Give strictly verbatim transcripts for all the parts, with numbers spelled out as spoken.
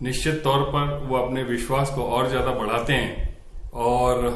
निश्चित तौर पर वो अपने विश्वास को और ज्यादा बढ़ाते हैं और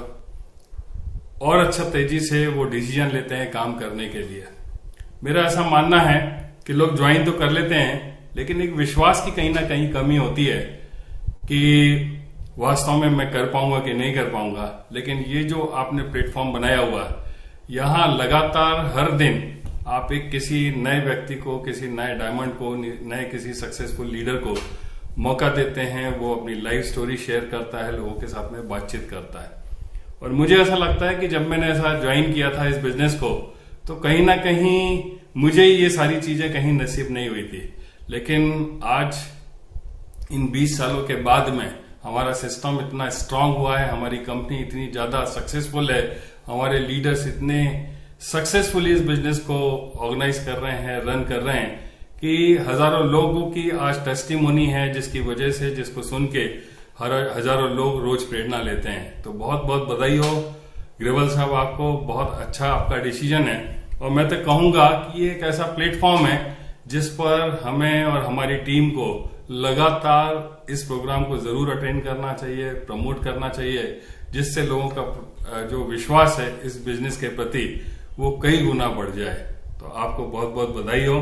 और अच्छा तेजी से वो डिसीजन लेते हैं काम करने के लिए। मेरा ऐसा मानना है कि लोग ज्वाइन तो कर लेते हैं, लेकिन एक विश्वास की कहीं ना कहीं कमी होती है कि वास्तव में मैं कर पाऊंगा कि नहीं कर पाऊंगा। लेकिन ये जो आपने प्लेटफॉर्म बनाया हुआ, यहां लगातार हर दिन आप एक किसी नए व्यक्ति को, किसी नए डायमंड को, नए किसी सक्सेसफुल लीडर को मौका देते हैं। वो अपनी लाइफ स्टोरी शेयर करता है, लोगों के साथ में बातचीत करता है। और मुझे ऐसा लगता है कि जब मैंने ऐसा ज्वाइन किया था इस बिजनेस को, तो कहीं ना कहीं मुझे ये सारी चीजें कहीं नसीब नहीं हुई थी। लेकिन आज इन बीस सालों के बाद में हमारा सिस्टम इतना स्ट्रांग हुआ है, हमारी कंपनी इतनी ज्यादा सक्सेसफुल है, हमारे लीडर्स इतने सक्सेसफुली इस बिजनेस को ऑर्गेनाइज कर रहे हैं, रन कर रहे हैं कि हजारों लोगों की आज टेस्टिमोनी है, जिसकी वजह से, जिसको सुन के हर हजारों लोग रोज प्रेरणा लेते हैं। तो बहुत बहुत बधाई हो ग्रेवल साहब, आपको बहुत अच्छा आपका डिसीजन है। और मैं तो कहूंगा कि ये एक ऐसा प्लेटफॉर्म है जिस पर हमें और हमारी टीम को लगातार इस प्रोग्राम को जरूर अटेंड करना चाहिए, प्रमोट करना चाहिए, जिससे लोगों का जो विश्वास है इस बिजनेस के प्रति वो कई गुना बढ़ जाए। तो आपको बहुत बहुत बधाई हो।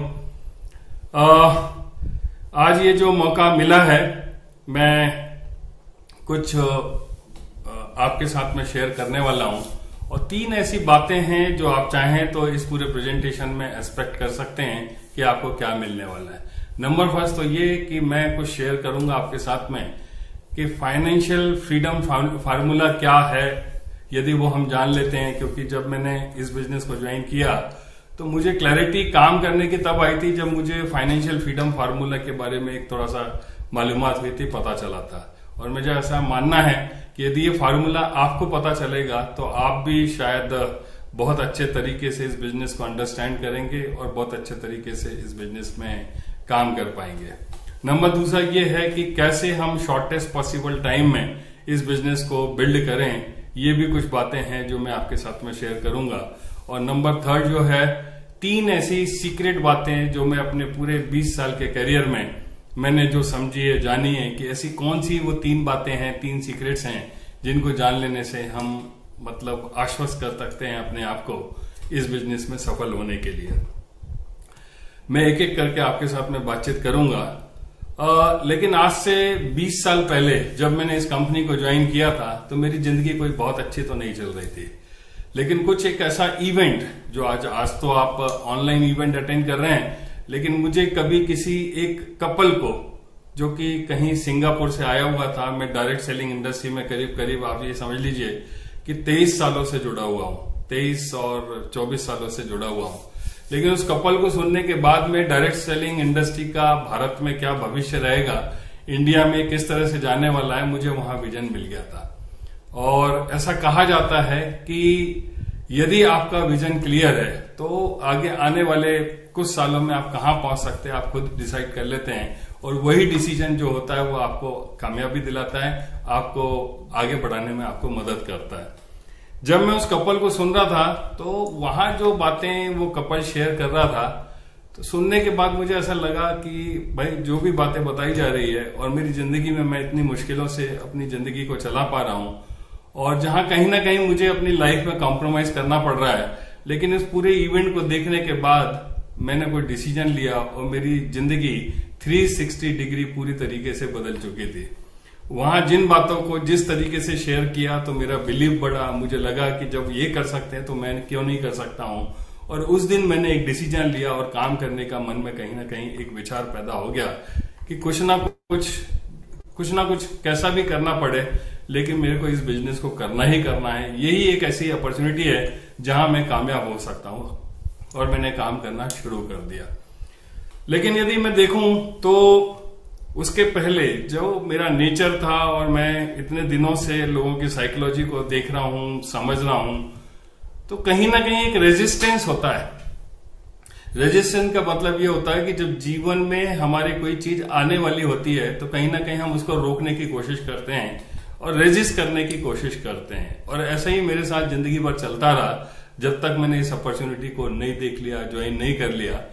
आ, आज ये जो मौका मिला है, मैं कुछ आपके साथ में शेयर करने वाला हूं और तीन ऐसी बातें हैं जो आप चाहें तो इस पूरे प्रेजेंटेशन में एक्सपेक्ट कर सकते हैं कि आपको क्या मिलने वाला है। नंबर फर्स्ट तो ये कि मैं कुछ शेयर करूंगा आपके साथ में कि फाइनेंशियल फ्रीडम फार्मूला क्या है, यदि वो हम जान लेते हैं। क्योंकि जब मैंने इस बिजनेस को ज्वाइन किया तो मुझे क्लैरिटी काम करने की तब आई थी जब मुझे फाइनेंशियल फ्रीडम फार्मूला के बारे में एक थोड़ा सा मालूमात हुई थी, पता चला था। और मुझे ऐसा मानना है कि यदि ये फार्मूला आपको पता चलेगा तो आप भी शायद बहुत अच्छे तरीके से इस बिजनेस को अंडरस्टैंड करेंगे और बहुत अच्छे तरीके से इस बिजनेस में काम कर पाएंगे। नंबर दूसरा ये है कि कैसे हम शॉर्टेस्ट पॉसिबल टाइम में इस बिजनेस को बिल्ड करें। ये भी कुछ बातें हैं जो मैं आपके साथ में शेयर करूंगा। और नंबर थर्ड जो है, तीन ऐसी सीक्रेट बातें जो मैं अपने पूरे बीस साल के करियर में मैंने जो समझी है, जानी है, कि ऐसी कौन सी वो तीन बातें हैं, तीन सीक्रेट्स हैं जिनको जान लेने से हम मतलब आश्वस्त कर सकते हैं अपने आप को इस बिजनेस में सफल होने के लिए। मैं एक एक करके आपके साथ में बातचीत करूंगा। आ, लेकिन आज से बीस साल पहले जब मैंने इस कंपनी को ज्वाइन किया था तो मेरी जिंदगी कोई बहुत अच्छी तो नहीं चल रही थी। लेकिन कुछ एक ऐसा इवेंट जो आज आज तो आप ऑनलाइन इवेंट अटेंड कर रहे हैं, लेकिन मुझे कभी किसी एक कपल को जो कि कहीं सिंगापुर से आया हुआ था, मैं डायरेक्ट सेलिंग इंडस्ट्री में करीब करीब आप ये समझ लीजिए कि तेईस सालों से जुड़ा हुआ हूं, तेईस और चौबीस सालों से जुड़ा हुआ हूं। लेकिन उस कपल को सुनने के बाद में डायरेक्ट सेलिंग इंडस्ट्री का भारत में क्या भविष्य रहेगा, इंडिया में किस तरह से जाने वाला है, मुझे वहां विजन मिल गया था। और ऐसा कहा जाता है कि यदि आपका विजन क्लियर है तो आगे आने वाले कुछ सालों में आप कहां पहुंच सकते हैं आप खुद डिसाइड कर लेते हैं। और वही डिसीजन जो होता है वो आपको कामयाबी दिलाता है, आपको आगे बढ़ाने में आपको मदद करता है। जब मैं उस कपल को सुन रहा था तो वहां जो बातें वो कपल शेयर कर रहा था, तो सुनने के बाद मुझे ऐसा लगा कि भाई जो भी बातें बताई जा रही है, और मेरी जिंदगी में मैं इतनी मुश्किलों से अपनी जिंदगी को चला पा रहा हूं, और जहां कहीं ना कहीं मुझे अपनी लाइफ में कॉम्प्रोमाइज करना पड़ रहा है, लेकिन इस पूरे इवेंट को देखने के बाद मैंने कोई डिसीजन लिया और मेरी जिंदगी तीन सौ साठ डिग्री पूरी तरीके से बदल चुकी थी। वहां जिन बातों को जिस तरीके से शेयर किया तो मेरा बिलीव बढ़ा, मुझे लगा कि जब ये कर सकते हैं तो मैं क्यों नहीं कर सकता हूं। और उस दिन मैंने एक डिसीजन लिया और काम करने का मन में कहीं ना कहीं एक विचार पैदा हो गया कि कुछ ना कुछ कुछ ना कुछ कैसा भी करना पड़े, लेकिन मेरे को इस बिजनेस को करना ही करना है। यही एक ऐसी अपॉर्चुनिटी है जहां मैं कामयाब हो सकता हूं, और मैंने काम करना शुरू कर दिया। लेकिन यदि मैं देखूं तो उसके पहले जो मेरा नेचर था, और मैं इतने दिनों से लोगों की साइकोलॉजी को देख रहा हूं, समझ रहा हूं, तो कहीं ना कहीं एक रेजिस्टेंस होता है। रेजिस्टेंस का मतलब ये होता है कि जब जीवन में हमारी कोई चीज आने वाली होती है तो कहीं ना कहीं हम उसको रोकने की कोशिश करते हैं और रेजिस्ट करने की कोशिश करते हैं। और ऐसा ही मेरे साथ जिंदगी भर चलता रहा जब तक मैंने इस अपॉर्चुनिटी को नहीं देख लिया, ज्वाइन नहीं कर लिया।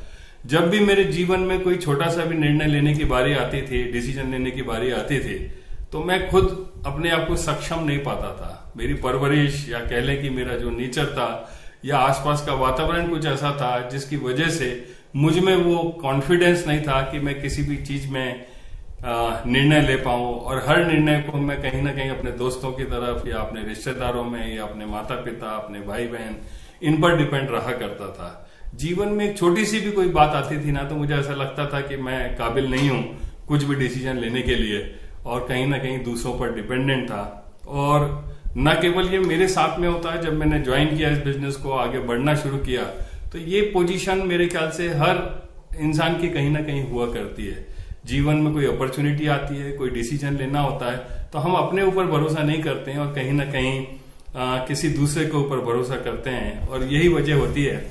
जब भी मेरे जीवन में कोई छोटा सा भी निर्णय लेने की बारी आती थी, डिसीजन लेने की बारी आती थी, तो मैं खुद अपने आप को सक्षम नहीं पाता था। मेरी परवरिश या कह लें कि मेरा जो नेचर था या आसपास का वातावरण कुछ ऐसा था जिसकी वजह से मुझ में वो कॉन्फिडेंस नहीं था कि मैं किसी भी चीज में निर्णय ले पाऊं, और हर निर्णय को मैं कहीं ना कहीं अपने दोस्तों की तरफ या अपने रिश्तेदारों में या अपने माता पिता, अपने भाई बहन, इन पर डिपेंड रहा करता था। जीवन में एक छोटी सी भी कोई बात आती थी ना, तो मुझे ऐसा लगता था कि मैं काबिल नहीं हूं कुछ भी डिसीजन लेने के लिए, और कहीं ना कहीं दूसरों पर डिपेंडेंट था। और न केवल ये मेरे साथ में होता है, जब मैंने ज्वाइन किया इस बिजनेस को, आगे बढ़ना शुरू किया, तो ये पोजीशन मेरे ख्याल से हर इंसान की कहीं ना कहीं हुआ करती है। जीवन में कोई अपॉर्चुनिटी आती है, कोई डिसीजन लेना होता है, तो हम अपने ऊपर भरोसा नहीं करते हैं और कहीं ना कहीं आ, किसी दूसरे के ऊपर भरोसा करते हैं, और यही वजह होती है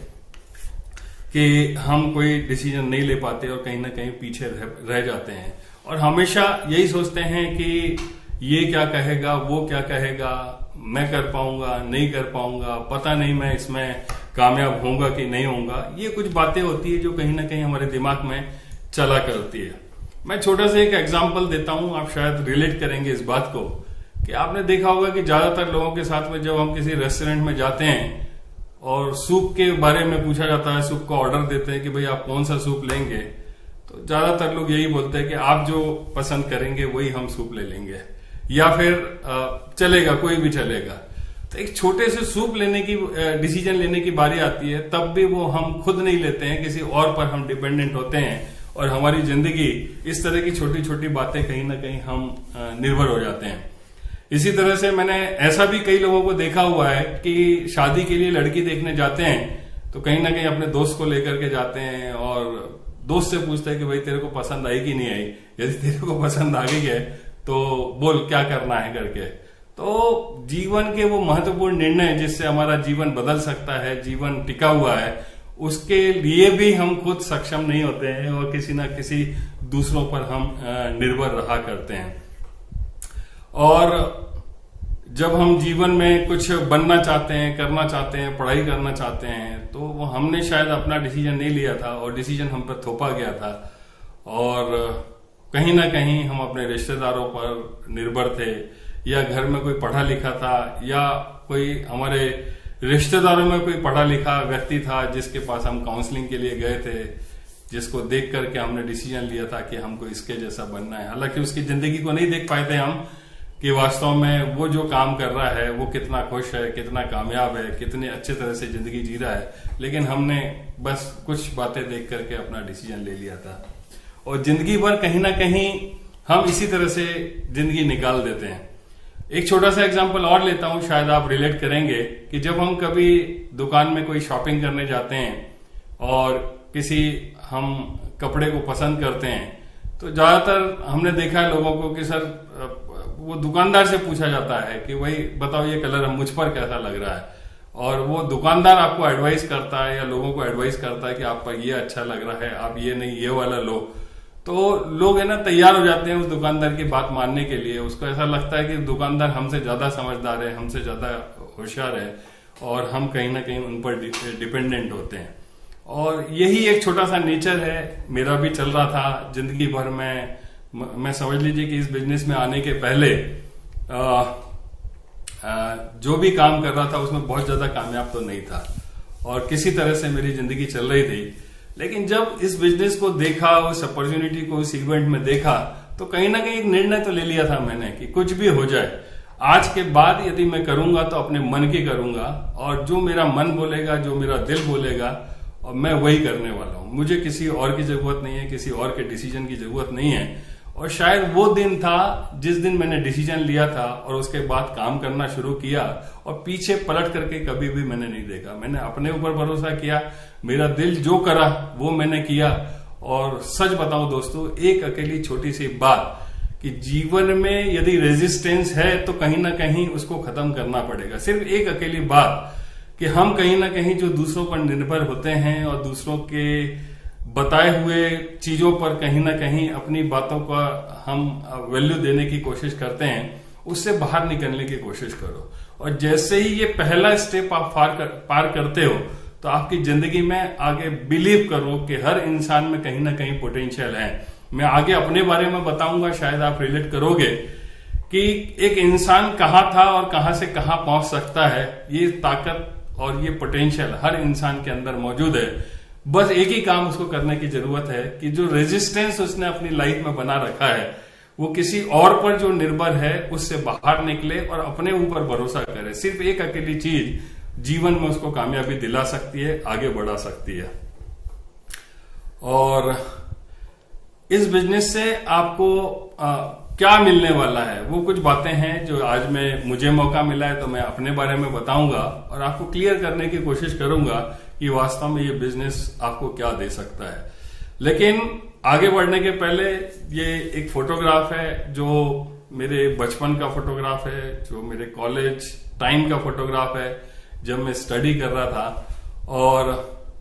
कि हम कोई डिसीजन नहीं ले पाते और कहीं ना कहीं पीछे रह, रह जाते हैं, और हमेशा यही सोचते हैं कि ये क्या कहेगा, वो क्या कहेगा, मैं कर पाऊंगा, नहीं कर पाऊंगा, पता नहीं मैं इसमें कामयाब होऊंगा कि नहीं होऊंगा। ये कुछ बातें होती है जो कहीं ना कहीं हमारे दिमाग में चला करती है। मैं छोटा सा एक एग्जांपल देता हूं, आप शायद रिलेट करेंगे इस बात को, कि आपने देखा होगा कि ज्यादातर लोगों के साथ में जब हम किसी रेस्टोरेंट में जाते हैं और सूप के बारे में पूछा जाता है, सूप का ऑर्डर देते हैं कि भाई आप कौन सा सूप लेंगे, तो ज्यादातर लोग यही बोलते हैं कि आप जो पसंद करेंगे वही हम सूप ले लेंगे, या फिर चलेगा, कोई भी चलेगा। तो एक छोटे से सूप लेने की डिसीजन लेने की बारी आती है, तब भी वो हम खुद नहीं लेते हैं, किसी और पर हम डिपेंडेंट होते हैं, और हमारी जिंदगी इस तरह की छोटी छोटी बातें कहीं ना कहीं हम निर्भर हो जाते हैं। इसी तरह से मैंने ऐसा भी कई लोगों को देखा हुआ है कि शादी के लिए लड़की देखने जाते हैं तो कहीं ना कहीं अपने दोस्त को लेकर के जाते हैं, और दोस्त से पूछते हैं कि भाई तेरे को पसंद आई कि नहीं आई, यदि तेरे को पसंद आ गई है तो बोल क्या करना है करके। तो जीवन के वो महत्वपूर्ण निर्णय जिससे हमारा जीवन बदल सकता है, जीवन टिका हुआ है, उसके लिए भी हम खुद सक्षम नहीं होते हैं और किसी ना किसी दूसरों पर हम निर्भर रहा करते हैं। और जब हम जीवन में कुछ बनना चाहते हैं, करना चाहते हैं, पढ़ाई करना चाहते हैं, तो वो हमने शायद अपना डिसीजन नहीं लिया था और डिसीजन हम पर थोपा गया था, और कहीं ना कहीं हम अपने रिश्तेदारों पर निर्भर थे, या घर में कोई पढ़ा लिखा था, या कोई हमारे रिश्तेदारों में कोई पढ़ा लिखा व्यक्ति था जिसके पास हम काउंसलिंग के लिए गए थे, जिसको देख करके हमने डिसीजन लिया था कि हमको इसके जैसा बनना है। हालांकि उसकी जिंदगी को नहीं देख पाए थे हम कि वास्तव में वो जो काम कर रहा है वो कितना खुश है, कितना कामयाब है, कितने अच्छे तरह से जिंदगी जी रहा है, लेकिन हमने बस कुछ बातें देख करके अपना डिसीजन ले लिया था। और जिंदगी भर कहीं ना कहीं हम इसी तरह से जिंदगी निकाल देते हैं। एक छोटा सा एग्जांपल और लेता हूं, शायद आप रिलेट करेंगे, कि जब हम कभी दुकान में कोई शॉपिंग करने जाते हैं और किसी हम कपड़े को पसंद करते हैं, तो ज्यादातर हमने देखा है लोगों को कि सर वो दुकानदार से पूछा जाता है कि भाई बताओ ये कलर मुझ पर कैसा लग रहा है, और वो दुकानदार आपको एडवाइस करता है या लोगों को एडवाइस करता है कि आप पर ये अच्छा लग रहा है, आप ये नहीं ये वाला लो। तो लोग है ना तैयार हो जाते हैं उस दुकानदार की बात मानने के लिए। उसको ऐसा लगता है कि दुकानदार हमसे ज्यादा समझदार है, हमसे ज्यादा होशियार है, और हम कहीं ना कहीं उन पर डिपेंडेंट होते हैं। और यही एक छोटा सा नेचर है, मेरा भी चल रहा था जिंदगी भर में। मैं समझ लीजिए कि इस बिजनेस में आने के पहले आ, आ, जो भी काम कर रहा था उसमें बहुत ज्यादा कामयाब तो नहीं था, और किसी तरह से मेरी जिंदगी चल रही थी। लेकिन जब इस बिजनेस को देखा, उस अपॉर्चुनिटी को उस इवेंट में देखा, तो कहीं ना कहीं एक निर्णय तो ले लिया था मैंने कि कुछ भी हो जाए, आज के बाद यदि मैं करूंगा तो अपने मन की करूंगा, और जो मेरा मन बोलेगा, जो मेरा दिल बोलेगा, और मैं वही करने वाला हूं। मुझे किसी और की जरूरत नहीं है, किसी और के डिसीजन की जरूरत नहीं है। और शायद वो दिन था जिस दिन मैंने डिसीजन लिया था और उसके बाद काम करना शुरू किया, और पीछे पलट करके कभी भी मैंने नहीं देखा। मैंने अपने ऊपर भरोसा किया, मेरा दिल जो करा वो मैंने किया। और सच बताऊं दोस्तों, एक अकेली छोटी सी बात कि जीवन में यदि रेजिस्टेंस है तो कहीं ना कहीं उसको खत्म करना पड़ेगा। सिर्फ एक अकेली बात कि हम कहीं ना कहीं जो दूसरों पर निर्भर होते हैं और दूसरों के बताए हुए चीजों पर कहीं ना कहीं अपनी बातों का हम वैल्यू देने की कोशिश करते हैं, उससे बाहर निकलने की कोशिश करो। और जैसे ही ये पहला स्टेप आप पार कर, पार करते हो, तो आपकी जिंदगी में आगे बिलीव करो कि हर इंसान में कहीं ना कहीं पोटेंशियल है। मैं आगे अपने बारे में बताऊंगा, शायद आप रिलेट करोगे कि एक इंसान कहाँ था और कहां से कहां पहुंच सकता है। ये ताकत और ये पोटेंशियल हर इंसान के अंदर मौजूद है। बस एक ही काम उसको करने की जरूरत है कि जो रेजिस्टेंस उसने अपनी लाइफ में बना रखा है वो किसी और पर जो निर्भर है उससे बाहर निकले और अपने ऊपर भरोसा करे। सिर्फ एक अकेली चीज जीवन में उसको कामयाबी दिला सकती है, आगे बढ़ा सकती है। और इस बिजनेस से आपको आ, क्या मिलने वाला है वो कुछ बातें हैं जो आज मैं मुझे मौका मिला है तो मैं अपने बारे में बताऊंगा और आपको क्लियर करने की कोशिश करूंगा कि वास्तव में ये बिजनेस आपको क्या दे सकता है। लेकिन आगे बढ़ने के पहले ये एक फोटोग्राफ है जो मेरे बचपन का फोटोग्राफ है, जो मेरे कॉलेज टाइम का फोटोग्राफ है जब मैं स्टडी कर रहा था। और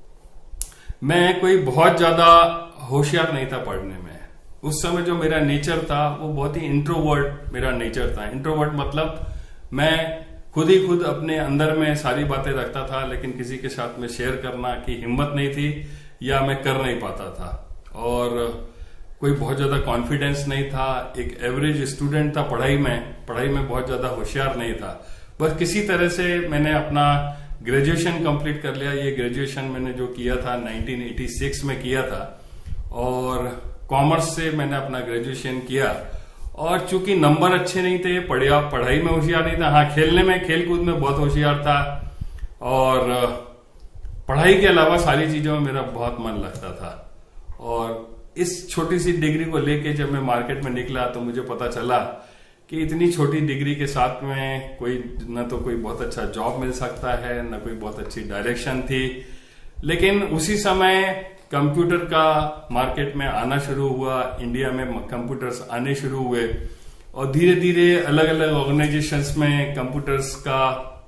मैं कोई बहुत ज्यादा होशियार नहीं था पढ़ने में। उस समय जो मेरा नेचर था वो बहुत ही इंट्रोवर्ट मेरा नेचर था। इंट्रोवर्ट मतलब मैं खुद ही खुद अपने अंदर में सारी बातें रखता था, लेकिन किसी के साथ में शेयर करना की हिम्मत नहीं थी या मैं कर नहीं पाता था। और कोई बहुत ज्यादा कॉन्फिडेंस नहीं था। एक एवरेज स्टूडेंट था पढ़ाई में, पढ़ाई में बहुत ज्यादा होशियार नहीं था। बस किसी तरह से मैंने अपना ग्रेजुएशन कंप्लीट कर लिया। ये ग्रेजुएशन मैंने जो किया था नाइनटीन एटी सिक्स में किया था और कॉमर्स से मैंने अपना ग्रेजुएशन किया। और चूंकि नंबर अच्छे नहीं थे, पढ़िया पढ़ाई में होशियार नहीं था, हाँ खेलने में खेल कूद में बहुत होशियार था और पढ़ाई के अलावा सारी चीजों में मेरा बहुत मन लगता था। और इस छोटी सी डिग्री को लेके जब मैं मार्केट में निकला तो मुझे पता चला कि इतनी छोटी डिग्री के साथ में कोई न तो कोई बहुत अच्छा जॉब मिल सकता है, न कोई बहुत अच्छी डायरेक्शन थी। लेकिन उसी समय कंप्यूटर का मार्केट में आना शुरू हुआ, इंडिया में कंप्यूटर्स आने शुरू हुए और धीरे धीरे अलग अलग ऑर्गेनाइजेशंस में कंप्यूटर्स का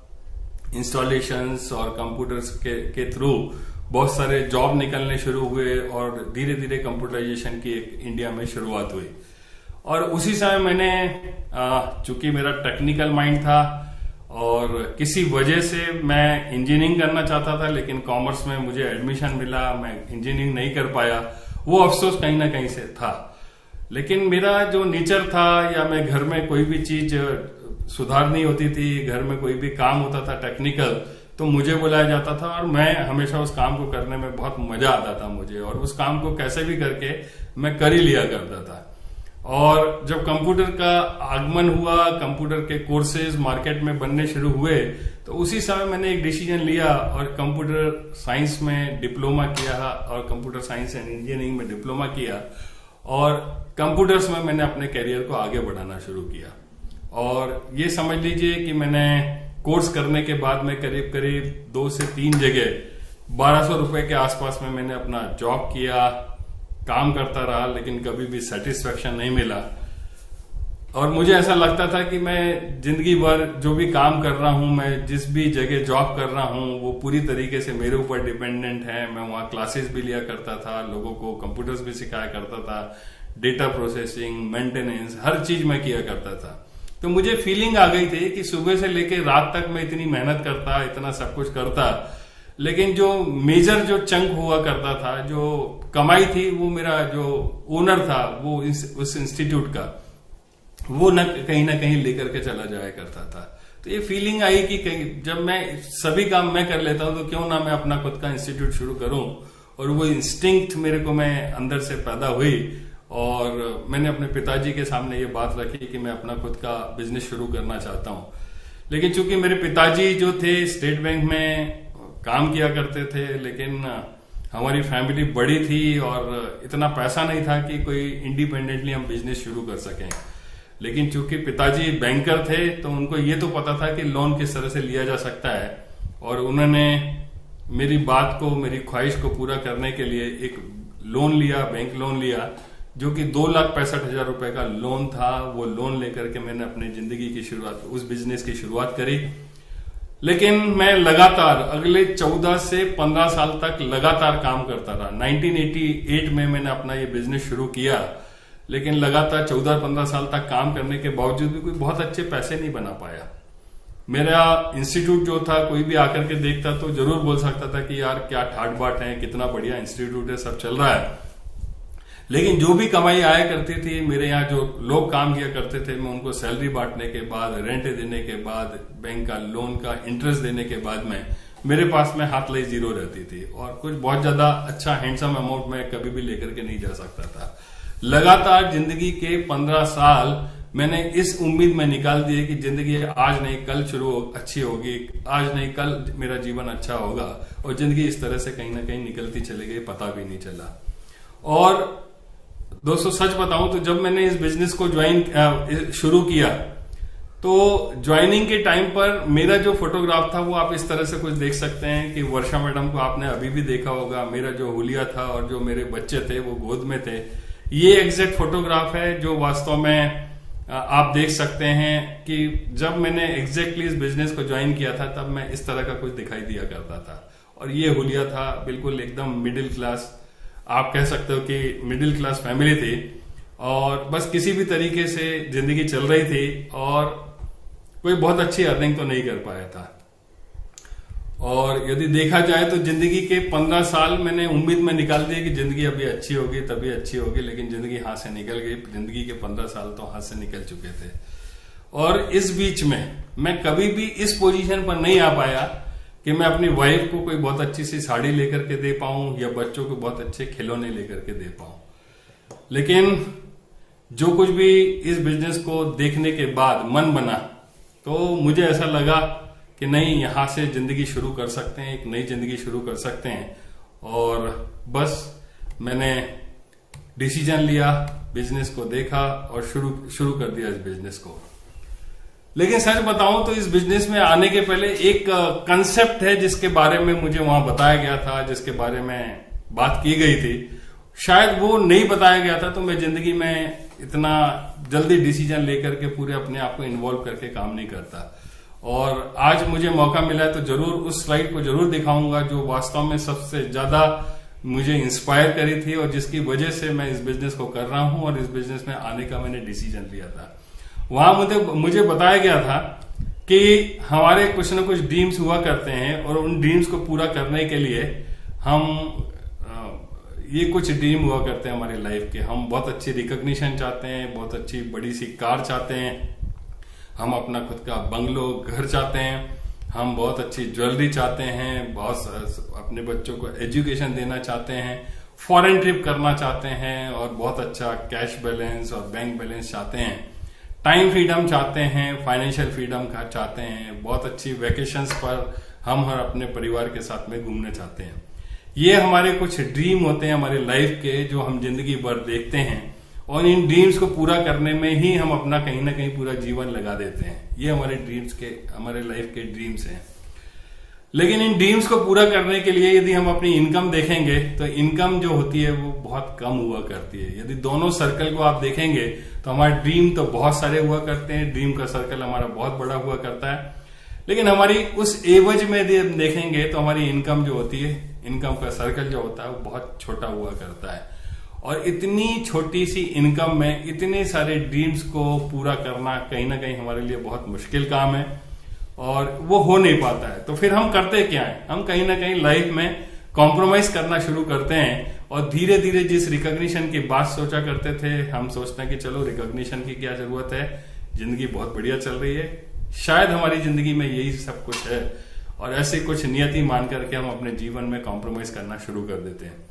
इंस्टॉलेशंस और कंप्यूटर्स के, के थ्रू बहुत सारे जॉब निकलने शुरू हुए और धीरे धीरे कंप्यूटराइजेशन की एक इंडिया में शुरुआत हुई। और उसी समय मैंने चूंकि मेरा टेक्निकल माइंड था और किसी वजह से मैं इंजीनियरिंग करना चाहता था, लेकिन कॉमर्स में मुझे एडमिशन मिला, मैं इंजीनियरिंग नहीं कर पाया। वो अफसोस कहीं ना कहीं से था। लेकिन मेरा जो नेचर था या मैं घर में कोई भी चीज सुधारनी होती थी, घर में कोई भी काम होता था टेक्निकल, तो मुझे बुलाया जाता था और मैं हमेशा उस काम को करने में बहुत मजा आता था मुझे। और उस काम को कैसे भी करके मैं कर ही लिया करता था। और जब कंप्यूटर का आगमन हुआ, कंप्यूटर के कोर्सेज मार्केट में बनने शुरू हुए, तो उसी समय मैंने एक डिसीजन लिया और कंप्यूटर साइंस में डिप्लोमा किया और कंप्यूटर साइंस एंड इंजीनियरिंग में डिप्लोमा किया और कंप्यूटर्स में मैंने अपने करियर को आगे बढ़ाना शुरू किया। और ये समझ लीजिए कि मैंने कोर्स करने के बाद में करीब करीब दो से तीन जगह बारह सौ रुपए के आसपास में मैंने अपना जॉब किया, काम करता रहा, लेकिन कभी भी सेटिस्फेक्शन नहीं मिला। और मुझे ऐसा लगता था कि मैं जिंदगी भर जो भी काम कर रहा हूं, मैं जिस भी जगह जॉब कर रहा हूं, वो पूरी तरीके से मेरे ऊपर डिपेंडेंट है। मैं वहां क्लासेस भी लिया करता था, लोगों को कंप्यूटर्स भी सिखाया करता था, डेटा प्रोसेसिंग, मेंटेनेंस, हर चीज मैं किया करता था। तो मुझे फीलिंग आ गई थी कि सुबह से लेकर रात तक मैं इतनी मेहनत करता, इतना सब कुछ करता, लेकिन जो मेजर जो चंक हुआ करता था, जो कमाई थी, वो मेरा जो ओनर था वो इस, उस इंस्टीट्यूट का, वो न कहीं ना कहीं लेकर के चला जाया करता था। तो ये फीलिंग आई कि कहीं जब मैं सभी काम मैं कर लेता हूं तो क्यों ना मैं अपना खुद का इंस्टीट्यूट शुरू करूं। और वो इंस्टिंक्ट मेरे को मैं अंदर से पैदा हुई और मैंने अपने पिताजी के सामने ये बात रखी कि मैं अपना खुद का बिजनेस शुरू करना चाहता हूं। लेकिन चूंकि मेरे पिताजी जो थे स्टेट बैंक में काम किया करते थे, लेकिन हमारी फैमिली बड़ी थी और इतना पैसा नहीं था कि कोई इंडिपेंडेंटली हम बिजनेस शुरू कर सकें। लेकिन चूंकि पिताजी बैंकर थे तो उनको ये तो पता था कि लोन किस तरह से लिया जा सकता है और उन्होंने मेरी बात को, मेरी ख्वाहिश को पूरा करने के लिए एक लोन लिया, बैंक लोन लिया, जो कि दो लाख पैंसठ हजार रुपए का लोन था। वो लोन लेकर के मैंने अपनी जिंदगी की शुरुआत, उस बिजनेस की शुरुआत करी। लेकिन मैं लगातार अगले चौदह से पंद्रह साल तक लगातार काम करता रहा। नाइनटीन एटी एट में मैंने अपना ये बिजनेस शुरू किया, लेकिन लगातार चौदह पंद्रह साल तक काम करने के बावजूद भी कोई बहुत अच्छे पैसे नहीं बना पाया। मेरा इंस्टीट्यूट जो था, कोई भी आकर के देखता तो जरूर बोल सकता था कि यार क्या ठाट बाट है, कितना बढ़िया इंस्टीट्यूट है, सब चल रहा है। लेकिन जो भी कमाई आया करती थी, मेरे यहाँ जो लोग काम किया करते थे, मैं उनको सैलरी बांटने के बाद, रेंट देने के बाद, बैंक का लोन का इंटरेस्ट देने के बाद में मेरे पास में हाथ लाई जीरो रहती थी और कुछ बहुत ज्यादा अच्छा हैंडसम अमाउंट मैं कभी भी लेकर के नहीं जा सकता था। लगातार जिंदगी के पंद्रह साल मैंने इस उम्मीद में निकाल दिए कि जिंदगी आज नहीं कल शुरू अच्छी होगी, आज नहीं कल मेरा जीवन अच्छा होगा, और जिंदगी इस तरह से कहीं ना कहीं निकलती चली गई, पता भी नहीं चला। और दोस्तों सच बताऊं तो जब मैंने इस बिजनेस को ज्वाइन शुरू किया तो ज्वाइनिंग के टाइम पर मेरा जो फोटोग्राफ था वो आप इस तरह से कुछ देख सकते हैं कि वर्षा मैडम को आपने अभी भी देखा होगा, मेरा जो हुलिया था और जो मेरे बच्चे थे वो गोद में थे। ये एग्जैक्ट फोटोग्राफ है जो वास्तव में आप देख सकते हैं कि जब मैंने एग्जैक्टली इस बिजनेस को ज्वाइन किया था तब मैं इस तरह का कुछ दिखाई दिया करता था। और ये हुलिया था, बिल्कुल एकदम मिडिल क्लास, आप कह सकते हो कि मिडिल क्लास फैमिली थी, और बस किसी भी तरीके से जिंदगी चल रही थी और कोई बहुत अच्छी अर्निंग तो नहीं कर पाया था। और यदि देखा जाए तो जिंदगी के पंद्रह साल मैंने उम्मीद में निकाल दिया कि जिंदगी अभी अच्छी होगी, तभी अच्छी होगी, लेकिन जिंदगी हाथ से निकल गई। जिंदगी के पंद्रह साल तो हाथ से निकल चुके थे और इस बीच में मैं कभी भी इस पोजीशन पर नहीं आ पाया कि मैं अपनी वाइफ को कोई बहुत अच्छी सी साड़ी लेकर के दे पाऊं या बच्चों को बहुत अच्छे खिलौने लेकर के दे पाऊं। लेकिन जो कुछ भी इस बिजनेस को देखने के बाद मन बना तो मुझे ऐसा लगा कि नहीं, यहां से जिंदगी शुरू कर सकते हैं, एक नई जिंदगी शुरू कर सकते हैं। और बस मैंने डिसीजन लिया, बिजनेस को देखा और शुरू शुरू कर दिया इस बिजनेस को। लेकिन सच बताऊं तो इस बिजनेस में आने के पहले एक कंसेप्ट है जिसके बारे में मुझे वहां बताया गया था, जिसके बारे में बात की गई थी, शायद वो नहीं बताया गया था तो मैं जिंदगी में इतना जल्दी डिसीजन लेकर के पूरे अपने आप को इन्वॉल्व करके काम नहीं करता। और आज मुझे मौका मिला तो जरूर उस स्लाइड को जरूर दिखाऊंगा जो वास्तव में सबसे ज्यादा मुझे इंस्पायर करी थी और जिसकी वजह से मैं इस बिजनेस को कर रहा हूं और इस बिजनेस में आने का मैंने डिसीजन लिया था। वहां मुझे मुझे बताया गया था कि हमारे कुछ न कुछ ड्रीम्स हुआ करते हैं और उन ड्रीम्स को पूरा करने के लिए हम ये कुछ ड्रीम हुआ करते हैं हमारी लाइफ के। हम बहुत अच्छी रिकॉग्निशन चाहते हैं, बहुत अच्छी बड़ी सी कार चाहते हैं, हम अपना खुद का बंगलो घर चाहते हैं, हम बहुत अच्छी ज्वेलरी चाहते हैं, बहुत अपने बच्चों को एजुकेशन देना चाहते हैं, फॉरेन ट्रिप करना चाहते हैं और बहुत अच्छा कैश बैलेंस और बैंक बैलेंस चाहते हैं, टाइम फ्रीडम चाहते हैं, फाइनेंशियल फ्रीडम का चाहते हैं, बहुत अच्छी वेकेशंस पर हम हर अपने परिवार के साथ में घूमने चाहते हैं। ये हमारे कुछ ड्रीम होते हैं हमारे लाइफ के जो हम जिंदगी भर देखते हैं और इन ड्रीम्स को पूरा करने में ही हम अपना कहीं ना कहीं पूरा जीवन लगा देते हैं। ये हमारे ड्रीम्स के हमारे लाइफ के ड्रीम्स हैं। लेकिन इन ड्रीम्स को पूरा करने के लिए यदि हम अपनी इनकम देखेंगे तो इनकम जो होती है वो बहुत कम हुआ करती है। यदि दोनों सर्कल को आप देखेंगे तो हमारे ड्रीम तो बहुत सारे हुआ करते हैं, ड्रीम का सर्कल हमारा बहुत बड़ा हुआ करता है, लेकिन हमारी उस एवज में यदि हम देखेंगे तो हमारी इनकम जो होती है, इनकम का सर्कल जो होता है वो बहुत छोटा हुआ करता है। और इतनी छोटी सी इनकम में इतने सारे ड्रीम्स को पूरा करना कहीं ना कहीं हमारे लिए बहुत मुश्किल काम है और वो हो नहीं पाता है। तो फिर हम करते क्या है, हम कहीं ना कहीं लाइफ में कॉम्प्रोमाइज करना शुरू करते हैं और धीरे धीरे जिस रिकॉग्निशन की बात सोचा करते थे, हम सोचते हैं कि चलो रिकॉग्निशन की क्या जरूरत है, जिंदगी बहुत बढ़िया चल रही है, शायद हमारी जिंदगी में यही सब कुछ है, और ऐसे कुछ नियति मान करके हम अपने जीवन में कॉम्प्रोमाइज करना शुरू कर देते हैं।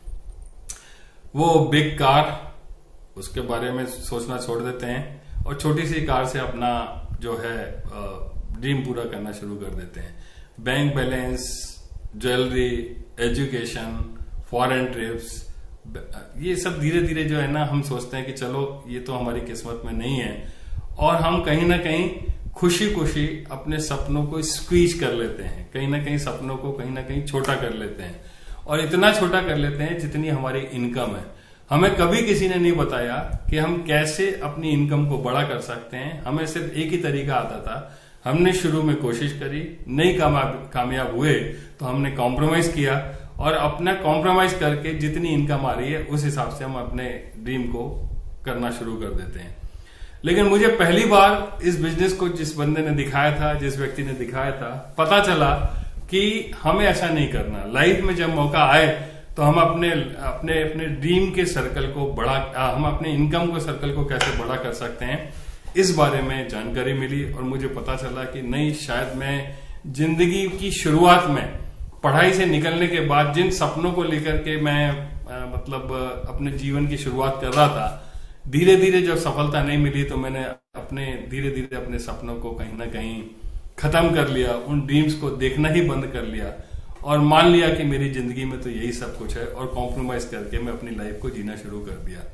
वो बिग कार, उसके बारे में सोचना छोड़ देते हैं और छोटी सी कार से अपना जो है ड्रीम पूरा करना शुरू कर देते हैं। Bank balance, jewellery, education, foreign trips, ये सब धीरे धीरे जो है ना हम सोचते हैं कि चलो ये तो हमारी किस्मत में नहीं है, और हम कहीं ना कहीं खुशी खुशी अपने सपनों को स्क्वीज कर लेते हैं, कहीं ना कहीं सपनों को कहीं ना कहीं छोटा कर लेते हैं और इतना छोटा कर लेते हैं जितनी हमारी इनकम है। हमें कभी किसी ने नहीं बताया कि हम कैसे अपनी इनकम को बड़ा कर सकते हैं। हमें सिर्फ एक ही तरीका आता था, हमने शुरू में कोशिश करी, नहीं कामयाब हुए तो हमने कॉम्प्रोमाइज किया और अपना कॉम्प्रोमाइज करके जितनी इनकम आ रही है उस हिसाब से हम अपने ड्रीम को करना शुरू कर देते हैं। लेकिन मुझे पहली बार इस बिजनेस को जिस बंदे ने दिखाया था, जिस व्यक्ति ने दिखाया था, पता चला कि हमें ऐसा नहीं करना। लाइफ में जब मौका आए तो हम अपने अपने अपने ड्रीम के सर्कल को बड़ा, हम अपने इनकम को सर्कल को कैसे बड़ा कर सकते हैं, इस बारे में जानकारी मिली। और मुझे पता चला कि नहीं, शायद मैं जिंदगी की शुरुआत में पढ़ाई से निकलने के बाद जिन सपनों को लेकर के मैं आ, मतलब अपने जीवन की शुरुआत कर रहा था, धीरे धीरे जब सफलता नहीं मिली तो मैंने अपने धीरे धीरे अपने सपनों को कहीं ना कहीं खत्म कर लिया, उन ड्रीम्स को देखना ही बंद कर लिया और मान लिया कि मेरी जिंदगी में तो यही सब कुछ है, और कॉम्प्रोमाइज करके मैं अपनी लाइफ को जीना शुरू कर दिया।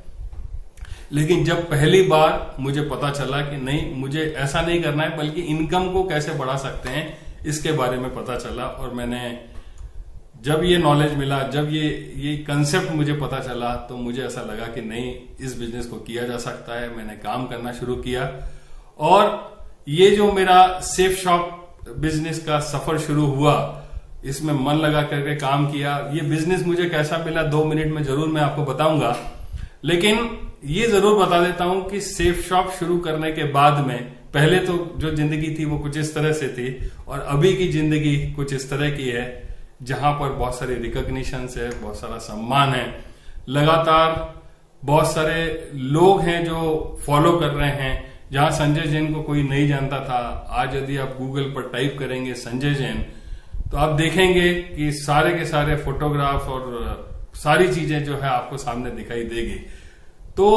लेकिन जब पहली बार मुझे पता चला कि नहीं, मुझे ऐसा नहीं करना है, बल्कि इनकम को कैसे बढ़ा सकते हैं, इसके बारे में पता चला। और मैंने जब ये नॉलेज मिला, जब ये ये कंसेप्ट मुझे पता चला, तो मुझे ऐसा लगा कि नहीं, इस बिजनेस को किया जा सकता है। मैंने काम करना शुरू किया और ये जो मेरा सेफ शॉप बिजनेस का सफर शुरू हुआ, इसमें मन लगा करके काम किया। ये बिजनेस मुझे कैसा मिला दो मिनट में जरूर मैं आपको बताऊंगा, लेकिन ये जरूर बता देता हूं कि सेफ शॉप शुरू करने के बाद में पहले तो जो जिंदगी थी वो कुछ इस तरह से थी, और अभी की जिंदगी कुछ इस तरह की है जहां पर बहुत सारे रिकॉग्निशन है, बहुत सारा सम्मान है, लगातार बहुत सारे लोग हैं जो फॉलो कर रहे हैं। जहां संजय जैन को कोई नहीं जानता था, आज यदि आप गूगल पर टाइप करेंगे संजय जैन, तो आप देखेंगे कि सारे के सारे फोटोग्राफ और सारी चीजें जो है आपको सामने दिखाई देगी। तो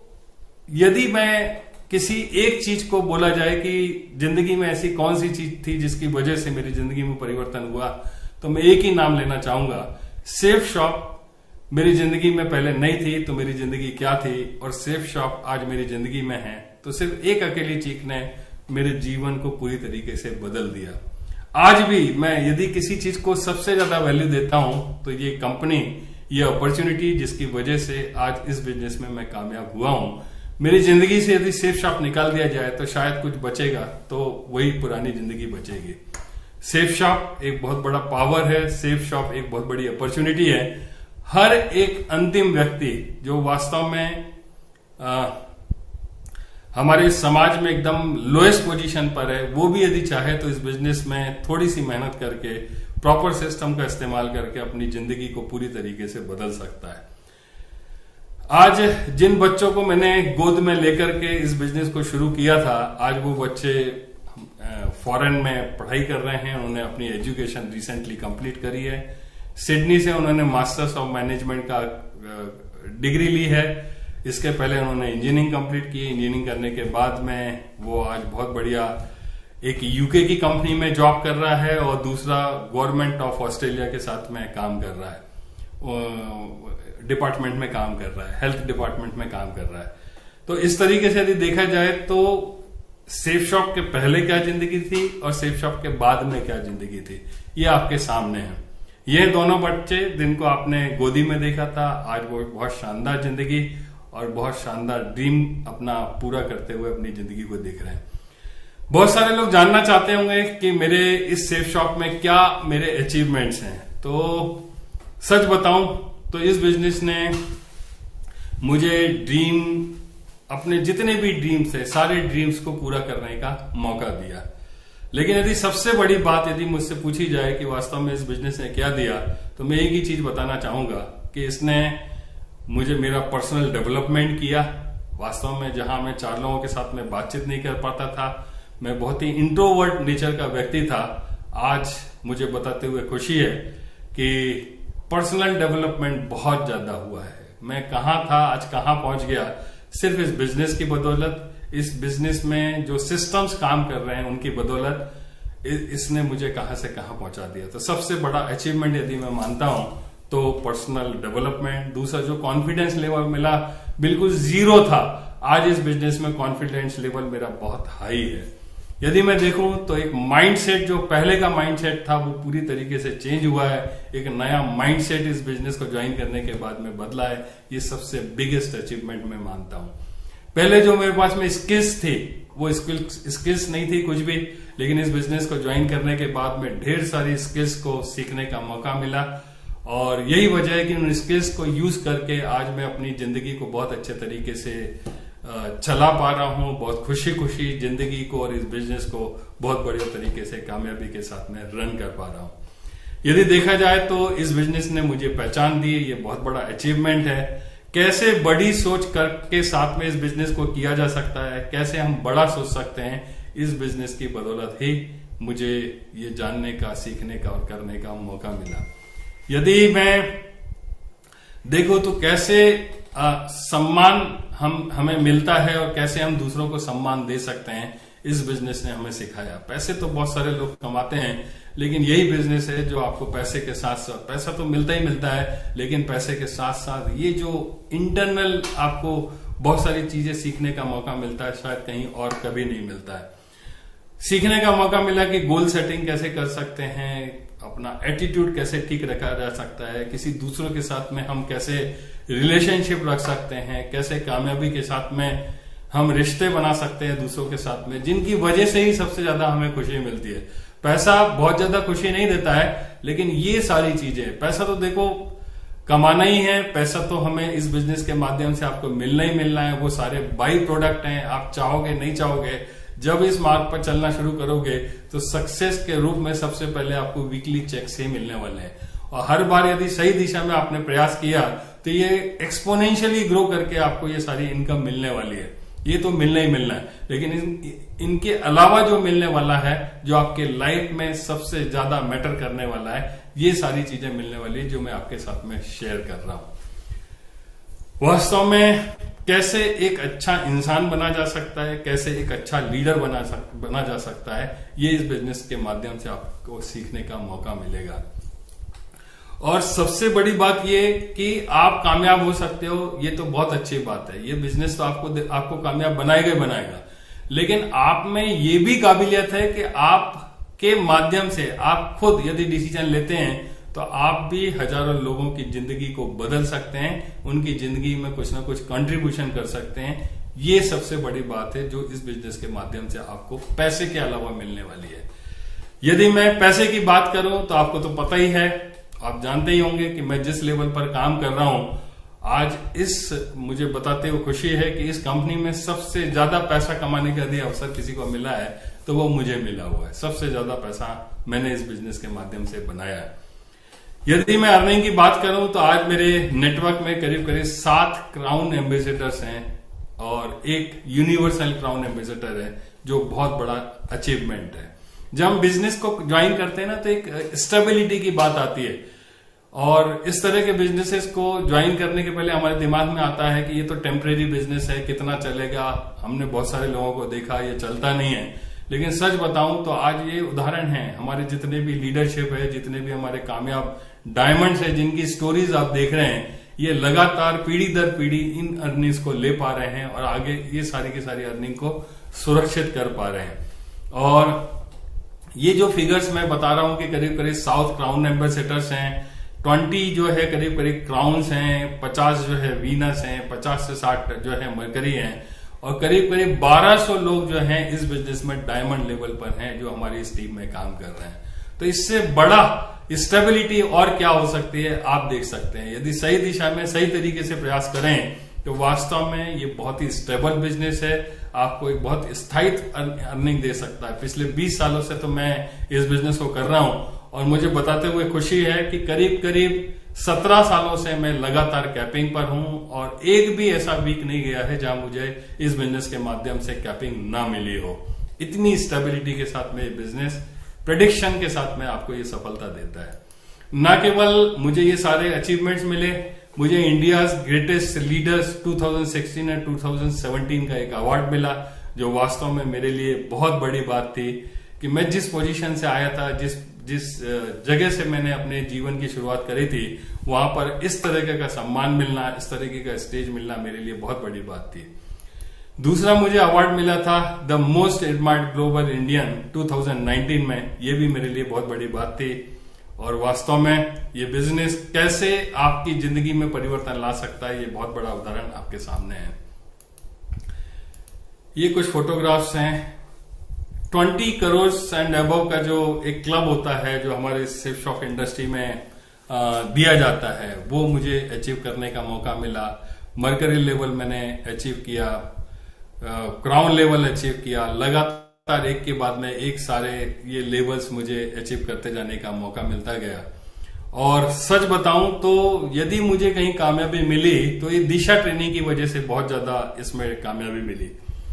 यदि मैं किसी एक चीज को बोला जाए कि जिंदगी में ऐसी कौन सी चीज थी जिसकी वजह से मेरी जिंदगी में परिवर्तन हुआ, तो मैं एक ही नाम लेना चाहूंगा, सेफ शॉप। मेरी जिंदगी में पहले नहीं थी तो मेरी जिंदगी क्या थी, और सेफ शॉप आज मेरी जिंदगी में है, तो सिर्फ एक अकेली चीज ने मेरे जीवन को पूरी तरीके से बदल दिया। आज भी मैं यदि किसी चीज को सबसे ज्यादा वैल्यू देता हूं तो ये कंपनी, ये अपॉर्चुनिटी जिसकी वजह से आज इस बिजनेस में मैं कामयाब हुआ हूं। मेरी जिंदगी से यदि सेफ शॉप निकाल दिया जाए तो शायद कुछ बचेगा, तो वही पुरानी जिंदगी बचेगी। सेफ शॉप एक बहुत बड़ा पावर है, सेफ शॉप एक बहुत बड़ी अपॉर्चुनिटी है। हर एक अंतिम व्यक्ति जो वास्तव में आ, हमारे समाज में एकदम लोएस्ट पोजीशन पर है, वो भी यदि चाहे तो इस बिजनेस में थोड़ी सी मेहनत करके, प्रॉपर सिस्टम का इस्तेमाल करके अपनी जिंदगी को पूरी तरीके से बदल सकता है। आज जिन बच्चों को मैंने गोद में लेकर के इस बिजनेस को शुरू किया था, आज वो बच्चे फॉरेन में पढ़ाई कर रहे हैं। उन्होंने अपनी एजुकेशन रिसेंटली कंप्लीट करी है। सिडनी से उन्होंने मास्टर्स ऑफ मैनेजमेंट का डिग्री ली है। इसके पहले उन्होंने इंजीनियरिंग कंप्लीट की। इंजीनियरिंग करने के बाद में वो आज बहुत बढ़िया एक यूके की कंपनी में जॉब कर रहा है, और दूसरा गवर्नमेंट ऑफ ऑस्ट्रेलिया के साथ में काम कर रहा है, डिपार्टमेंट में काम कर रहा है, हेल्थ डिपार्टमेंट में काम कर रहा है। तो इस तरीके से यदि देखा जाए तो सेफ शॉप के पहले क्या जिंदगी थी और सेफ शॉप के बाद में क्या जिंदगी थी, ये आपके सामने है। ये दोनों बच्चे जिनको आपने गोदी में देखा था, आज वो बहुत शानदार जिंदगी और बहुत शानदार ड्रीम अपना पूरा करते हुए अपनी जिंदगी को देख रहे हैं। बहुत सारे लोग जानना चाहते होंगे कि मेरे इस सेफ शॉप में क्या मेरे अचीवमेंट्स हैं। तो सच बताऊं तो इस बिजनेस ने मुझे ड्रीम, अपने जितने भी ड्रीम्स है, सारे ड्रीम्स को पूरा करने का मौका दिया। लेकिन यदि सबसे बड़ी बात यदि मुझसे पूछी जाए कि वास्तव में इस बिजनेस ने क्या दिया, तो मैं एक ही चीज बताना चाहूंगा कि इसने मुझे मेरा पर्सनल डेवलपमेंट किया। वास्तव में जहां मैं चार लोगों के साथ में बातचीत नहीं कर पाता था, मैं बहुत ही इंट्रोवर्ट नेचर का व्यक्ति था, आज मुझे बताते हुए खुशी है कि पर्सनल डेवलपमेंट बहुत ज्यादा हुआ है। मैं कहां था, आज कहां पहुंच गया, सिर्फ इस बिजनेस की बदौलत, इस बिजनेस में जो सिस्टम्स काम कर रहे हैं उनकी बदौलत इसने मुझे कहां से कहां पहुंचा दिया। तो सबसे बड़ा अचीवमेंट यदि मैं मानता हूं तो पर्सनल डेवलपमेंट। दूसरा जो कॉन्फिडेंस लेवल मिला, बिल्कुल जीरो था, आज इस बिजनेस में कॉन्फिडेंस लेवल मेरा बहुत हाई है। यदि मैं देखूं तो एक माइंडसेट, जो पहले का माइंडसेट था वो पूरी तरीके से चेंज हुआ है। एक नया माइंडसेट इस बिजनेस को ज्वाइन करने के बाद में बदला है। ये सबसे बिगेस्ट अचीवमेंट मैं मानता हूं। पहले जो मेरे पास में स्किल्स थी वो स्किल्स स्किल्स नहीं थी कुछ भी, लेकिन इस बिजनेस को ज्वाइन करने के बाद में ढेर सारी स्किल्स को सीखने का मौका मिला, और यही वजह है कि उन स्किल्स को यूज करके आज मैं अपनी जिंदगी को बहुत अच्छे तरीके से चला पा रहा हूँ, बहुत खुशी खुशी जिंदगी को और इस बिजनेस को बहुत बढ़िया तरीके से कामयाबी के साथ में रन कर पा रहा हूँ। यदि देखा जाए तो इस बिजनेस ने मुझे पहचान दी, ये बहुत बड़ा अचीवमेंट है। कैसे बड़ी सोच करके साथ में इस बिजनेस को किया जा सकता है, कैसे हम बड़ा सोच सकते हैं, इस बिजनेस की बदौलत ही मुझे ये जानने का, सीखने का और करने का मौका मिला। यदि मैं देखो तो कैसे आ, सम्मान हम हमें मिलता है और कैसे हम दूसरों को सम्मान दे सकते हैं, इस बिजनेस ने हमें सिखाया। पैसे तो बहुत सारे लोग कमाते हैं, लेकिन यही बिजनेस है जो आपको पैसे के साथ साथ, पैसा तो मिलता ही मिलता है, लेकिन पैसे के साथ साथ ये जो इंटरनल आपको बहुत सारी चीजें सीखने का मौका मिलता है, शायद कहीं और कभी नहीं मिलता है। सीखने का मौका मिला कि गोल सेटिंग कैसे कर सकते हैं, अपना एटीट्यूड कैसे ठीक रखा जा सकता है, किसी दूसरों के साथ में हम कैसे रिलेशनशिप रख सकते हैं, कैसे कामयाबी के साथ में हम रिश्ते बना सकते हैं दूसरों के साथ में, जिनकी वजह से ही सबसे ज्यादा हमें खुशी मिलती है। पैसा बहुत ज्यादा खुशी नहीं देता है, लेकिन ये सारी चीजें, पैसा तो देखो कमाना ही है, पैसा तो हमें इस बिजनेस के माध्यम से आपको मिलना ही मिलना है। वो सारे बाई प्रोडक्ट हैं, आप चाहोगे नहीं चाहोगे, जब इस मार्ग पर चलना शुरू करोगे तो सक्सेस के रूप में सबसे पहले आपको वीकली चेक से मिलने वाले हैं। और हर बार यदि सही दिशा में आपने प्रयास किया तो ये एक्सपोनेंशियली ग्रो करके आपको ये सारी इनकम मिलने वाली है। ये तो मिलना ही मिलना है, लेकिन इन, इनके अलावा जो मिलने वाला है, जो आपके लाइफ में सबसे ज्यादा मैटर करने वाला है, ये सारी चीजें मिलने वाली है जो मैं आपके साथ में शेयर कर रहा हूं। वास्तव में कैसे एक अच्छा इंसान बना जा सकता है, कैसे एक अच्छा लीडर बना सक, बना जा सकता है, ये इस बिजनेस के माध्यम से आपको सीखने का मौका मिलेगा। और सबसे बड़ी बात ये कि आप कामयाब हो सकते हो, ये तो बहुत अच्छी बात है। ये बिजनेस तो आपको आपको कामयाब बनाएगा ही बनाएगा, लेकिन आप में ये भी काबिलियत है कि आपके माध्यम से आप खुद यदि डिसीजन लेते हैं तो आप भी हजारों लोगों की जिंदगी को बदल सकते हैं, उनकी जिंदगी में कुछ ना कुछ कंट्रीब्यूशन कर सकते हैं। ये सबसे बड़ी बात है जो इस बिजनेस के माध्यम से आपको पैसे के अलावा मिलने वाली है। यदि मैं पैसे की बात करूं तो आपको तो पता ही है, आप जानते ही होंगे कि मैं जिस लेवल पर काम कर रहा हूं, आज इस मुझे बताते हुए खुशी है कि इस कंपनी में सबसे ज्यादा पैसा कमाने का यदि अवसर किसी को मिला है तो वो मुझे मिला हुआ है। सबसे ज्यादा पैसा मैंने इस बिजनेस के माध्यम से बनाया है। यदि मैं अर्निंग की बात करूं तो आज मेरे नेटवर्क में करीब करीब सात क्राउन एम्बेसडर्स हैं और एक यूनिवर्सल क्राउन एम्बेसडर है, जो बहुत बड़ा अचीवमेंट है। जब हम बिजनेस को ज्वाइन करते हैं ना तो एक स्टेबिलिटी की बात आती है, और इस तरह के बिजनेसेस को ज्वाइन करने के पहले हमारे दिमाग में आता है कि ये तो टेम्परेरी बिजनेस है, कितना चलेगा। हमने बहुत सारे लोगों को देखा, ये चलता नहीं है। लेकिन सच बताऊं तो आज ये उदाहरण है, हमारे जितने भी लीडरशिप है, जितने भी हमारे कामयाब डायमंड्स है, जिनकी स्टोरीज आप देख रहे हैं, ये लगातार पीढ़ी दर पीढ़ी इन अर्निंग्स को ले पा रहे हैं और आगे ये सारी की सारी अर्निंग को सुरक्षित कर पा रहे हैं। और ये जो फिगर्स मैं बता रहा हूं कि करीब करीब साउथ क्राउन एम्बेसडर्स हैं, ट्वेंटी जो है करीब करीब क्राउन्स हैं, पचास जो है वीनस हैं, पचास से साठ जो है मरकरी हैं, और करीब करीब बारह सौ लोग जो हैं इस बिजनेस में डायमंड लेवल पर हैं, जो हमारी इस टीम में काम कर रहे हैं। तो इससे बड़ा स्टेबिलिटी और क्या हो सकती है आप देख सकते हैं। यदि सही दिशा में सही तरीके से प्रयास करें तो वास्तव में ये बहुत ही स्टेबल बिजनेस है, आपको एक बहुत स्थायी अर्निंग दे सकता है। पिछले बीस सालों से तो मैं इस बिजनेस को कर रहा हूं और मुझे बताते हुए खुशी है कि करीब करीब सत्रह सालों से मैं लगातार कैपिंग पर हूं और एक भी ऐसा वीक नहीं गया है जहां मुझे इस बिजनेस के माध्यम से कैपिंग ना मिली हो। इतनी स्टेबिलिटी के साथ में बिजनेस प्रेडिक्शन के साथ में आपको ये सफलता देता है। न केवल मुझे ये सारे अचीवमेंट्स मिले, मुझे इंडियाज ग्रेटेस्ट लीडर्स दो हज़ार सोलह और दो हज़ार सत्रह का एक अवार्ड मिला, जो वास्तव में मेरे लिए बहुत बड़ी बात थी कि मैं जिस पोजीशन से आया था, जिस जिस जगह से मैंने अपने जीवन की शुरुआत करी थी, वहां पर इस तरीके का सम्मान मिलना, इस तरीके का स्टेज मिलना मेरे लिए बहुत बड़ी बात थी। दूसरा मुझे अवार्ड मिला था the most admired global Indian दो हज़ार उन्नीस में, ये भी मेरे लिए बहुत बड़ी बात थी। और वास्तव में ये बिजनेस कैसे आपकी जिंदगी में परिवर्तन ला सकता है, ये बहुत बड़ा उदाहरण आपके सामने है। ये कुछ फोटोग्राफ्स हैं। ट्वेंटी करोड़ एंड अबव का जो एक क्लब होता है, जो हमारे शिप शॉप इंडस्ट्री में आ, दिया जाता है, वो मुझे अचीव करने का मौका मिला। मरकरी लेवल मैंने अचीव किया। क्राउन लेवल अचीव किया, लगातार एक के बाद में एक सारे ये लेवल्स मुझे अचीव करते जाने का मौका मिलता गया। और सच बताऊं तो यदि मुझे कहीं कामयाबी मिली तो ये दिशा ट्रेनिंग की वजह से बहुत ज्यादा इसमें कामयाबी मिली।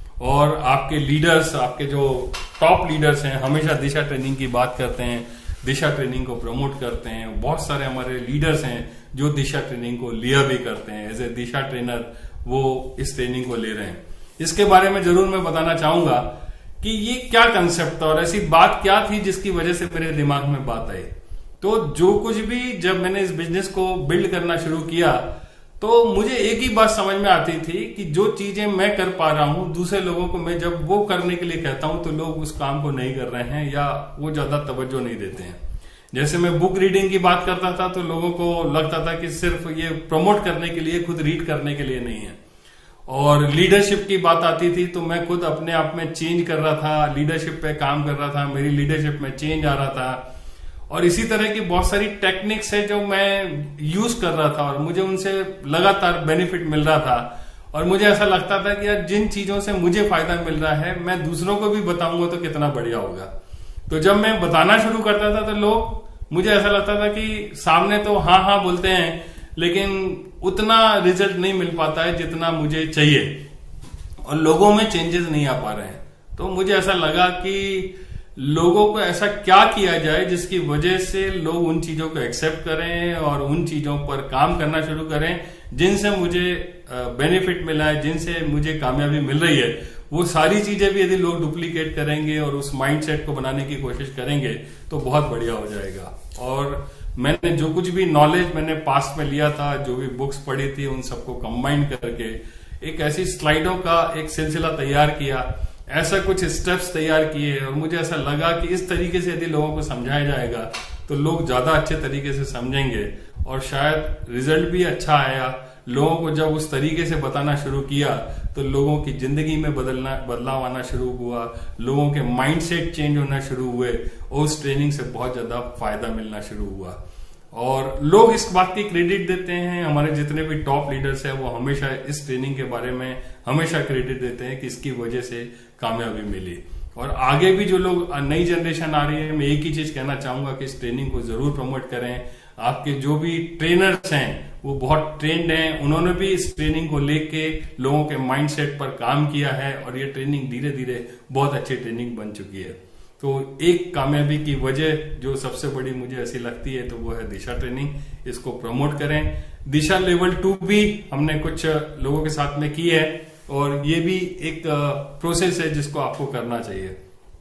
और आपके लीडर्स, आपके जो टॉप लीडर्स हैं, हमेशा दिशा ट्रेनिंग की बात करते हैं, दिशा ट्रेनिंग को प्रमोट करते हैं। बहुत सारे हमारे लीडर्स हैं जो दिशा ट्रेनिंग को लिया भी करते हैं, एज ए दिशा ट्रेनर वो इस ट्रेनिंग को ले रहे हैं। इसके बारे में जरूर मैं बताना चाहूंगा कि ये क्या कंसेप्ट था और ऐसी बात क्या थी जिसकी वजह से मेरे दिमाग में बात आई। तो जो कुछ भी जब मैंने इस बिजनेस को बिल्ड करना शुरू किया तो मुझे एक ही बात समझ में आती थी कि जो चीजें मैं कर पा रहा हूं, दूसरे लोगों को मैं जब वो करने के लिए कहता हूं तो लोग उस काम को नहीं कर रहे हैं या वो ज्यादा तवज्जो नहीं देते हैं। जैसे मैं बुक रीडिंग की बात करता था तो लोगों को लगता था कि सिर्फ ये प्रमोट करने के लिए, खुद रीड करने के लिए नहीं है। और लीडरशिप की बात आती थी तो मैं खुद अपने आप में चेंज कर रहा था, लीडरशिप पे काम कर रहा था, मेरी लीडरशिप में चेंज आ रहा था। और इसी तरह की बहुत सारी टेक्निक्स है जो मैं यूज कर रहा था और मुझे उनसे लगातार बेनिफिट मिल रहा था। और मुझे ऐसा लगता था कि यार जिन चीजों से मुझे फायदा मिल रहा है मैं दूसरों को भी बताऊंगा तो कितना बढ़िया होगा। तो जब मैं बताना शुरू करता था तो लोग, मुझे ऐसा लगता था कि सामने तो हाँ हाँ बोलते हैं लेकिन उतना रिजल्ट नहीं मिल पाता है जितना मुझे चाहिए और लोगों में चेंजेस नहीं आ पा रहे हैं। तो मुझे ऐसा लगा कि लोगों को ऐसा क्या किया जाए जिसकी वजह से लोग उन चीजों को एक्सेप्ट करें और उन चीजों पर काम करना शुरू करें जिनसे मुझे बेनिफिट मिला है, जिनसे मुझे कामयाबी मिल रही है। वो सारी चीजें भी यदि लोग डुप्लीकेट करेंगे और उस माइंडसेट को बनाने की कोशिश करेंगे तो बहुत बढ़िया हो जाएगा। और मैंने जो कुछ भी नॉलेज मैंने पास्ट में लिया था, जो भी बुक्स पढ़ी थी, उन सबको कंबाइन करके एक ऐसी स्लाइडों का एक सिलसिला तैयार किया, ऐसा कुछ स्टेप्स तैयार किए। और मुझे ऐसा लगा कि इस तरीके से यदि लोगों को समझाया जाएगा तो लोग ज्यादा अच्छे तरीके से समझेंगे और शायद रिजल्ट भी अच्छा आया। लोगों को जब उस तरीके से बताना शुरू किया तो लोगों की जिंदगी में बदलना बदलाव आना शुरू हुआ, लोगों के माइंडसेट चेंज होना शुरू हुए और उस ट्रेनिंग से बहुत ज्यादा फायदा मिलना शुरू हुआ। और लोग इस बात की क्रेडिट देते हैं, हमारे जितने भी टॉप लीडर्स हैं वो हमेशा इस ट्रेनिंग के बारे में हमेशा क्रेडिट देते हैं कि इसकी वजह से कामयाबी मिली। और आगे भी जो लोग नई जनरेशन आ रही है, मैं एक ही चीज कहना चाहूंगा कि इस ट्रेनिंग को जरूर प्रमोट करें। आपके जो भी ट्रेनर्स हैं वो बहुत ट्रेंड हैं, उन्होंने भी इस ट्रेनिंग को लेके लोगों के माइंडसेट पर काम किया है और ये ट्रेनिंग धीरे धीरे बहुत अच्छी ट्रेनिंग बन चुकी है। तो एक कामयाबी की वजह जो सबसे बड़ी मुझे ऐसी लगती है तो वो है दिशा ट्रेनिंग। इसको प्रमोट करें। दिशा लेवल टू भी हमने कुछ लोगों के साथ में की है और ये भी एक प्रोसेस है जिसको आपको करना चाहिए।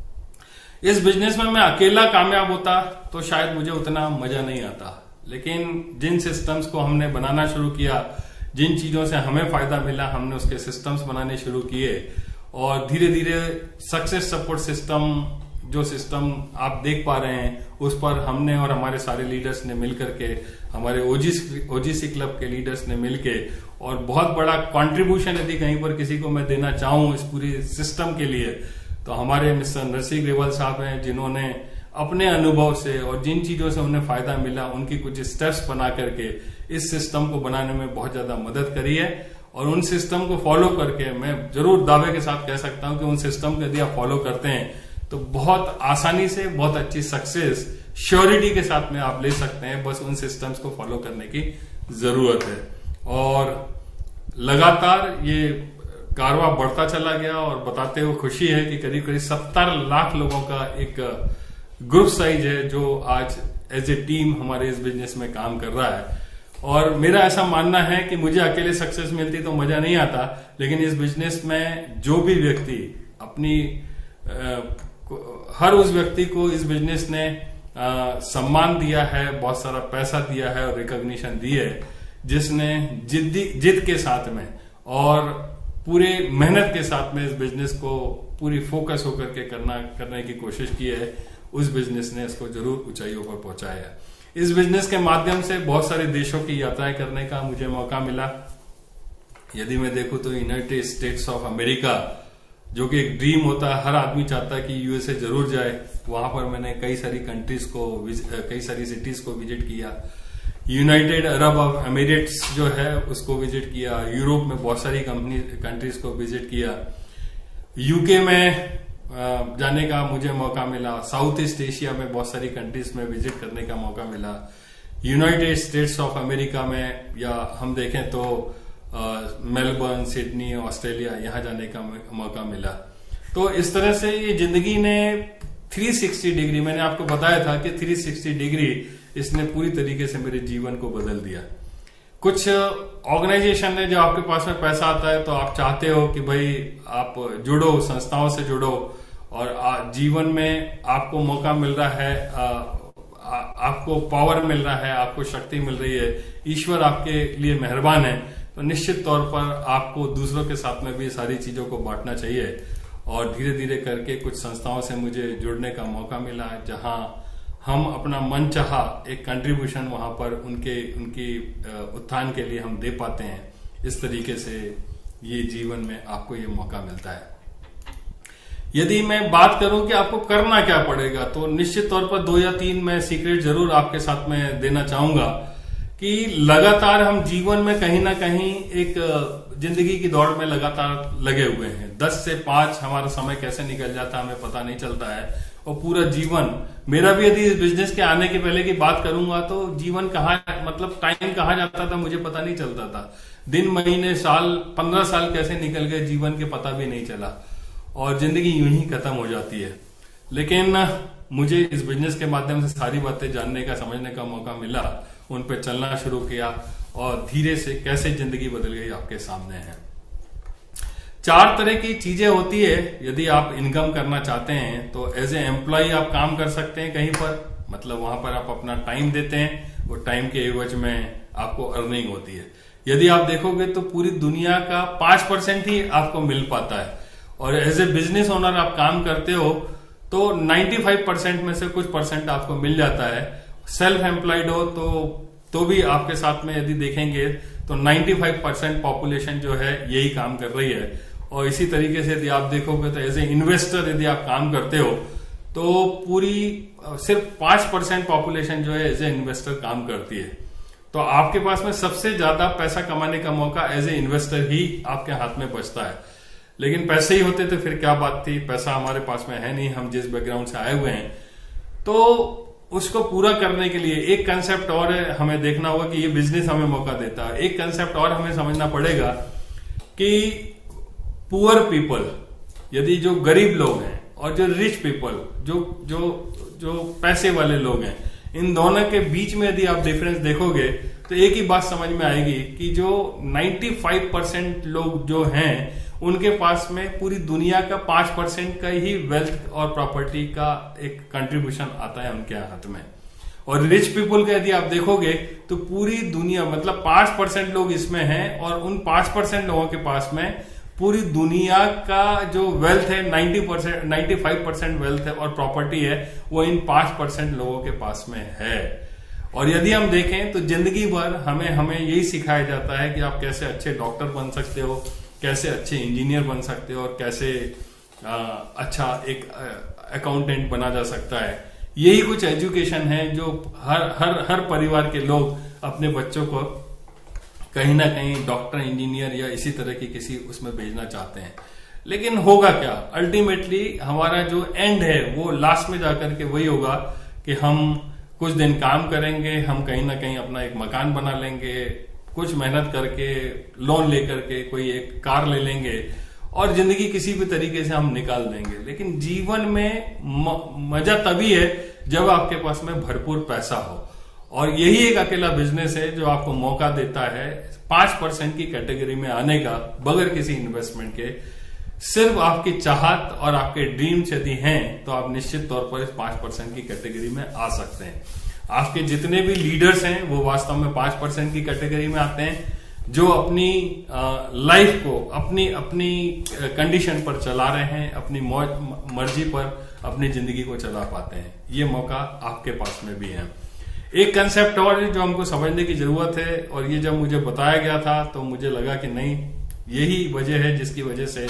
इस बिजनेस में मैं अकेला कामयाब होता तो शायद मुझे उतना मजा नहीं आता, लेकिन जिन सिस्टम्स को हमने बनाना शुरू किया, जिन चीजों से हमें फायदा मिला, हमने उसके सिस्टम्स बनाने शुरू किए और धीरे धीरे सक्सेस सपोर्ट सिस्टम, जो सिस्टम आप देख पा रहे हैं, उस पर हमने और हमारे सारे लीडर्स ने मिलकर के, हमारे ओजीसी ओजीसी क्लब के लीडर्स ने मिलके, और बहुत बड़ा कंट्रीब्यूशन यदि कहीं पर किसी को मैं देना चाहूं इस पूरी सिस्टम के लिए तो हमारे मिस्टर नरसिंह ग्रेवाल साहब हैं, जिन्होंने अपने अनुभव से और जिन चीजों से उन्हें फायदा मिला उनकी कुछ स्टेप्स बना करके इस सिस्टम को बनाने में बहुत ज्यादा मदद करी है। और उन सिस्टम को फॉलो करके मैं जरूर दावे के साथ कह सकता हूं कि उन सिस्टम को यदि आप फॉलो करते हैं तो बहुत आसानी से बहुत अच्छी सक्सेस श्योरिटी के साथ में आप ले सकते हैं। बस उन सिस्टम्स को फॉलो करने की जरूरत है। और लगातार ये कारवा बढ़ता चला गया और बताते हुए खुशी है कि करीब करीब सत्तर लाख लोगों का एक ग्रुप साइज है जो आज एज ए टीम हमारे इस बिजनेस में काम कर रहा है। और मेरा ऐसा मानना है कि मुझे अकेले सक्सेस मिलती तो मजा नहीं आता, लेकिन इस बिजनेस में जो भी व्यक्ति अपनी आ, हर उस व्यक्ति को इस बिजनेस ने आ, सम्मान दिया है, बहुत सारा पैसा दिया है और रिकॉग्निशन दी है, जिसने जिद्दी जिद के साथ में और पूरे मेहनत के साथ में इस बिजनेस को पूरी फोकस होकर के करना करने की कोशिश की है, उस बिजनेस ने इसको जरूर ऊंचाइयों पर पहुंचाया है। इस बिजनेस के माध्यम से बहुत सारे देशों की यात्राएं करने का मुझे मौका मिला। यदि मैं देखूं तो यूनाइटेड स्टेट्स ऑफ अमेरिका, जो कि एक ड्रीम होता है, हर आदमी चाहता है कि यूएसए जरूर जाए। वहां पर मैंने कई सारी कंट्रीज को, कई सारी सिटीज को विजिट किया। यूनाइटेड अरब ऑफ एमिरेट्स जो है उसको विजिट किया। यूरोप में बहुत सारी कंपनी कंट्रीज को विजिट किया। यूके में जाने का मुझे मौका मिला, साउथ ईस्ट एशिया में बहुत सारी कंट्रीज में विजिट करने का मौका मिला, यूनाइटेड स्टेट्स ऑफ अमेरिका में, या हम देखें तो मेलबर्न, सिडनी, ऑस्ट्रेलिया, यहाँ जाने का मौका मिला। तो इस तरह से ये जिंदगी ने तीन सौ साठ डिग्री, मैंने आपको बताया था कि तीन सौ साठ डिग्री इसने पूरी तरीके से मेरे जीवन को बदल दिया। कुछ ऑर्गेनाइजेशन ने, जो आपके पास में पैसा आता है तो आप चाहते हो कि भाई आप जुड़ो, संस्थाओं से जुड़ो, और जीवन में आपको मौका मिल रहा है, आ, आ, आपको पावर मिल रहा है, आपको शक्ति मिल रही है, ईश्वर आपके लिए मेहरबान है, तो निश्चित तौर पर आपको दूसरों के साथ में भी सारी चीजों को बांटना चाहिए। और धीरे धीरे करके कुछ संस्थाओं से मुझे जुड़ने का मौका मिला, जहां हम अपना मन चाहा एक कंट्रीब्यूशन वहां पर उनके उनकी उत्थान के लिए हम दे पाते हैं। इस तरीके से ये जीवन में आपको ये मौका मिलता है। यदि मैं बात करूं कि आपको करना क्या पड़ेगा, तो निश्चित तौर पर दो या तीन मैं सीक्रेट जरूर आपके साथ में देना चाहूंगा कि लगातार हम जीवन में कहीं ना कहीं एक जिंदगी की दौड़ में लगातार लगे हुए हैं। दस से पांच हमारा समय कैसे निकल जाता है हमें पता नहीं चलता है, और पूरा जीवन, मेरा भी यदि इस बिजनेस के आने के पहले की बात करूंगा तो जीवन कहाँ, मतलब टाइम कहाँ जाता था मुझे पता नहीं चलता था। दिन, महीने, साल, पंद्रह साल कैसे निकल गए जीवन के पता भी नहीं चला, और जिंदगी यूं ही खत्म हो जाती है। लेकिन मुझे इस बिजनेस के माध्यम से सारी बातें जानने का, समझने का मौका मिला, उन पे चलना शुरू किया, और धीरे से कैसे जिंदगी बदल गई आपके सामने है। चार तरह की चीजें होती है यदि आप इनकम करना चाहते हैं। तो एज ए एम्प्लॉय आप काम कर सकते हैं कहीं पर, मतलब वहां पर आप अपना टाइम देते हैं, वो टाइम के एवज में आपको अर्निंग होती है। यदि आप देखोगे तो पूरी दुनिया का पांच परसेंट ही आपको मिल पाता है, और एज ए बिजनेस ओनर आप काम करते हो तो पचानवे परसेंट में से कुछ परसेंट आपको मिल जाता है। सेल्फ एम्प्लॉयड हो तो तो भी आपके साथ में यदि देखेंगे तो पचानवे परसेंट पॉपुलेशन जो है यही काम कर रही है। और इसी तरीके से यदि आप देखोगे तो एज ए इन्वेस्टर यदि आप काम करते हो तो पूरी सिर्फ पांच परसेंट पॉपुलेशन जो है एज ए इन्वेस्टर काम करती है। तो आपके पास में सबसे ज्यादा पैसा कमाने का मौका एज ए इन्वेस्टर ही आपके हाथ में बचता है। लेकिन पैसे ही होते तो फिर क्या बात थी, पैसा हमारे पास में है नहीं, हम जिस बैकग्राउंड से आए हुए हैं। तो उसको पूरा करने के लिए एक कंसेप्ट और हमें देखना होगा कि ये बिजनेस हमें मौका देता है। एक कंसेप्ट और हमें समझना पड़ेगा कि पुअर पीपल, यदि जो गरीब लोग हैं और जो रिच पीपल, जो जो जो पैसे वाले लोग हैं, इन दोनों के बीच में यदि आप डिफरेंस देखोगे तो एक ही बात समझ में आएगी कि जो पचानवे परसेंट लोग जो हैं उनके पास में पूरी दुनिया का पांच परसेंट का ही वेल्थ और प्रॉपर्टी का एक कंट्रीब्यूशन आता है उनके हाथ में। और रिच पीपल का यदि आप देखोगे तो पूरी दुनिया, मतलब पांच परसेंट लोग इसमें हैं, और उन पांच परसेंट लोगों के पास में पूरी दुनिया का जो वेल्थ है नब्बे परसेंट पचानवे परसेंट वेल्थ है और प्रॉपर्टी है वो इन पांच परसेंट लोगों के पास में है। और यदि हम देखें तो जिंदगी भर हमें हमें यही सिखाया जाता है कि आप कैसे अच्छे डॉक्टर बन सकते हो, कैसे अच्छे इंजीनियर बन सकते हो, और कैसे आ, अच्छा एक अकाउंटेंट बना जा सकता है। यही कुछ एजुकेशन है जो हर हर हर परिवार के लोग अपने बच्चों को कहीं ना कहीं डॉक्टर, इंजीनियर या इसी तरह की किसी उसमें भेजना चाहते हैं। लेकिन होगा क्या, अल्टीमेटली हमारा जो एंड है वो लास्ट में जाकर के वही होगा कि हम कुछ दिन काम करेंगे, हम कहीं ना कहीं अपना एक मकान बना लेंगे, कुछ मेहनत करके लोन लेकर के कोई एक कार ले लेंगे, और जिंदगी किसी भी तरीके से हम निकाल देंगे। लेकिन जीवन में म, मजा तभी है जब आपके पास में भरपूर पैसा हो, और यही एक अकेला बिजनेस है जो आपको मौका देता है पांच परसेंट की कैटेगरी में आने का, बगैर किसी इन्वेस्टमेंट के। सिर्फ आपकी चाहत और आपके ड्रीम्स यदि हैं तो आप निश्चित तौर पर इस पांच परसेंट की कैटेगरी में आ सकते हैं। आपके जितने भी लीडर्स हैं वो वास्तव में पांच परसेंट की कैटेगरी में आते हैं, जो अपनी लाइफ को अपनी अपनी कंडीशन पर चला रहे हैं, अपनी मौज मर्जी पर अपनी जिंदगी को चला पाते हैं। ये मौका आपके पास में भी है। एक कंसेप्ट और जो हमको समझने की जरूरत है, और ये जब मुझे बताया गया था तो मुझे लगा कि नहीं, यही वजह है जिसकी वजह से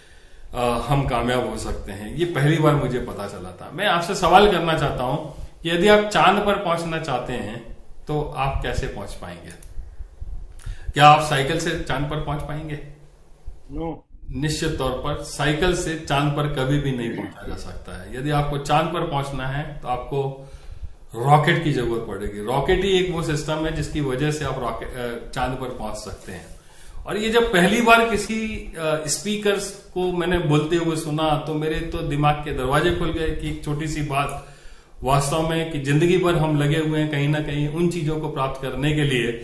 आ, हम कामयाब हो सकते हैं। ये पहली बार मुझे पता चला था। मैं आपसे सवाल करना चाहता हूं कि यदि आप चांद पर पहुंचना चाहते हैं तो आप कैसे पहुंच पाएंगे? क्या आप साइकिल से चांद पर पहुंच पाएंगे? नो निश्चित तौर पर साइकिल से चांद पर कभी भी नहीं पहुंचा जा सकता है। यदि आपको चांद पर पहुंचना है तो आपको रॉकेट की जरूरत पड़ेगी। रॉकेट ही एक वो सिस्टम है जिसकी वजह से आप रॉकेट चांद पर पहुंच सकते हैं। और ये जब पहली बार किसी स्पीकर्स को मैंने बोलते हुए सुना तो मेरे तो दिमाग के दरवाजे खुल गए कि एक छोटी सी बात वास्तव में कि जिंदगी भर हम लगे हुए हैं कहीं ना कहीं उन चीजों को प्राप्त करने के लिए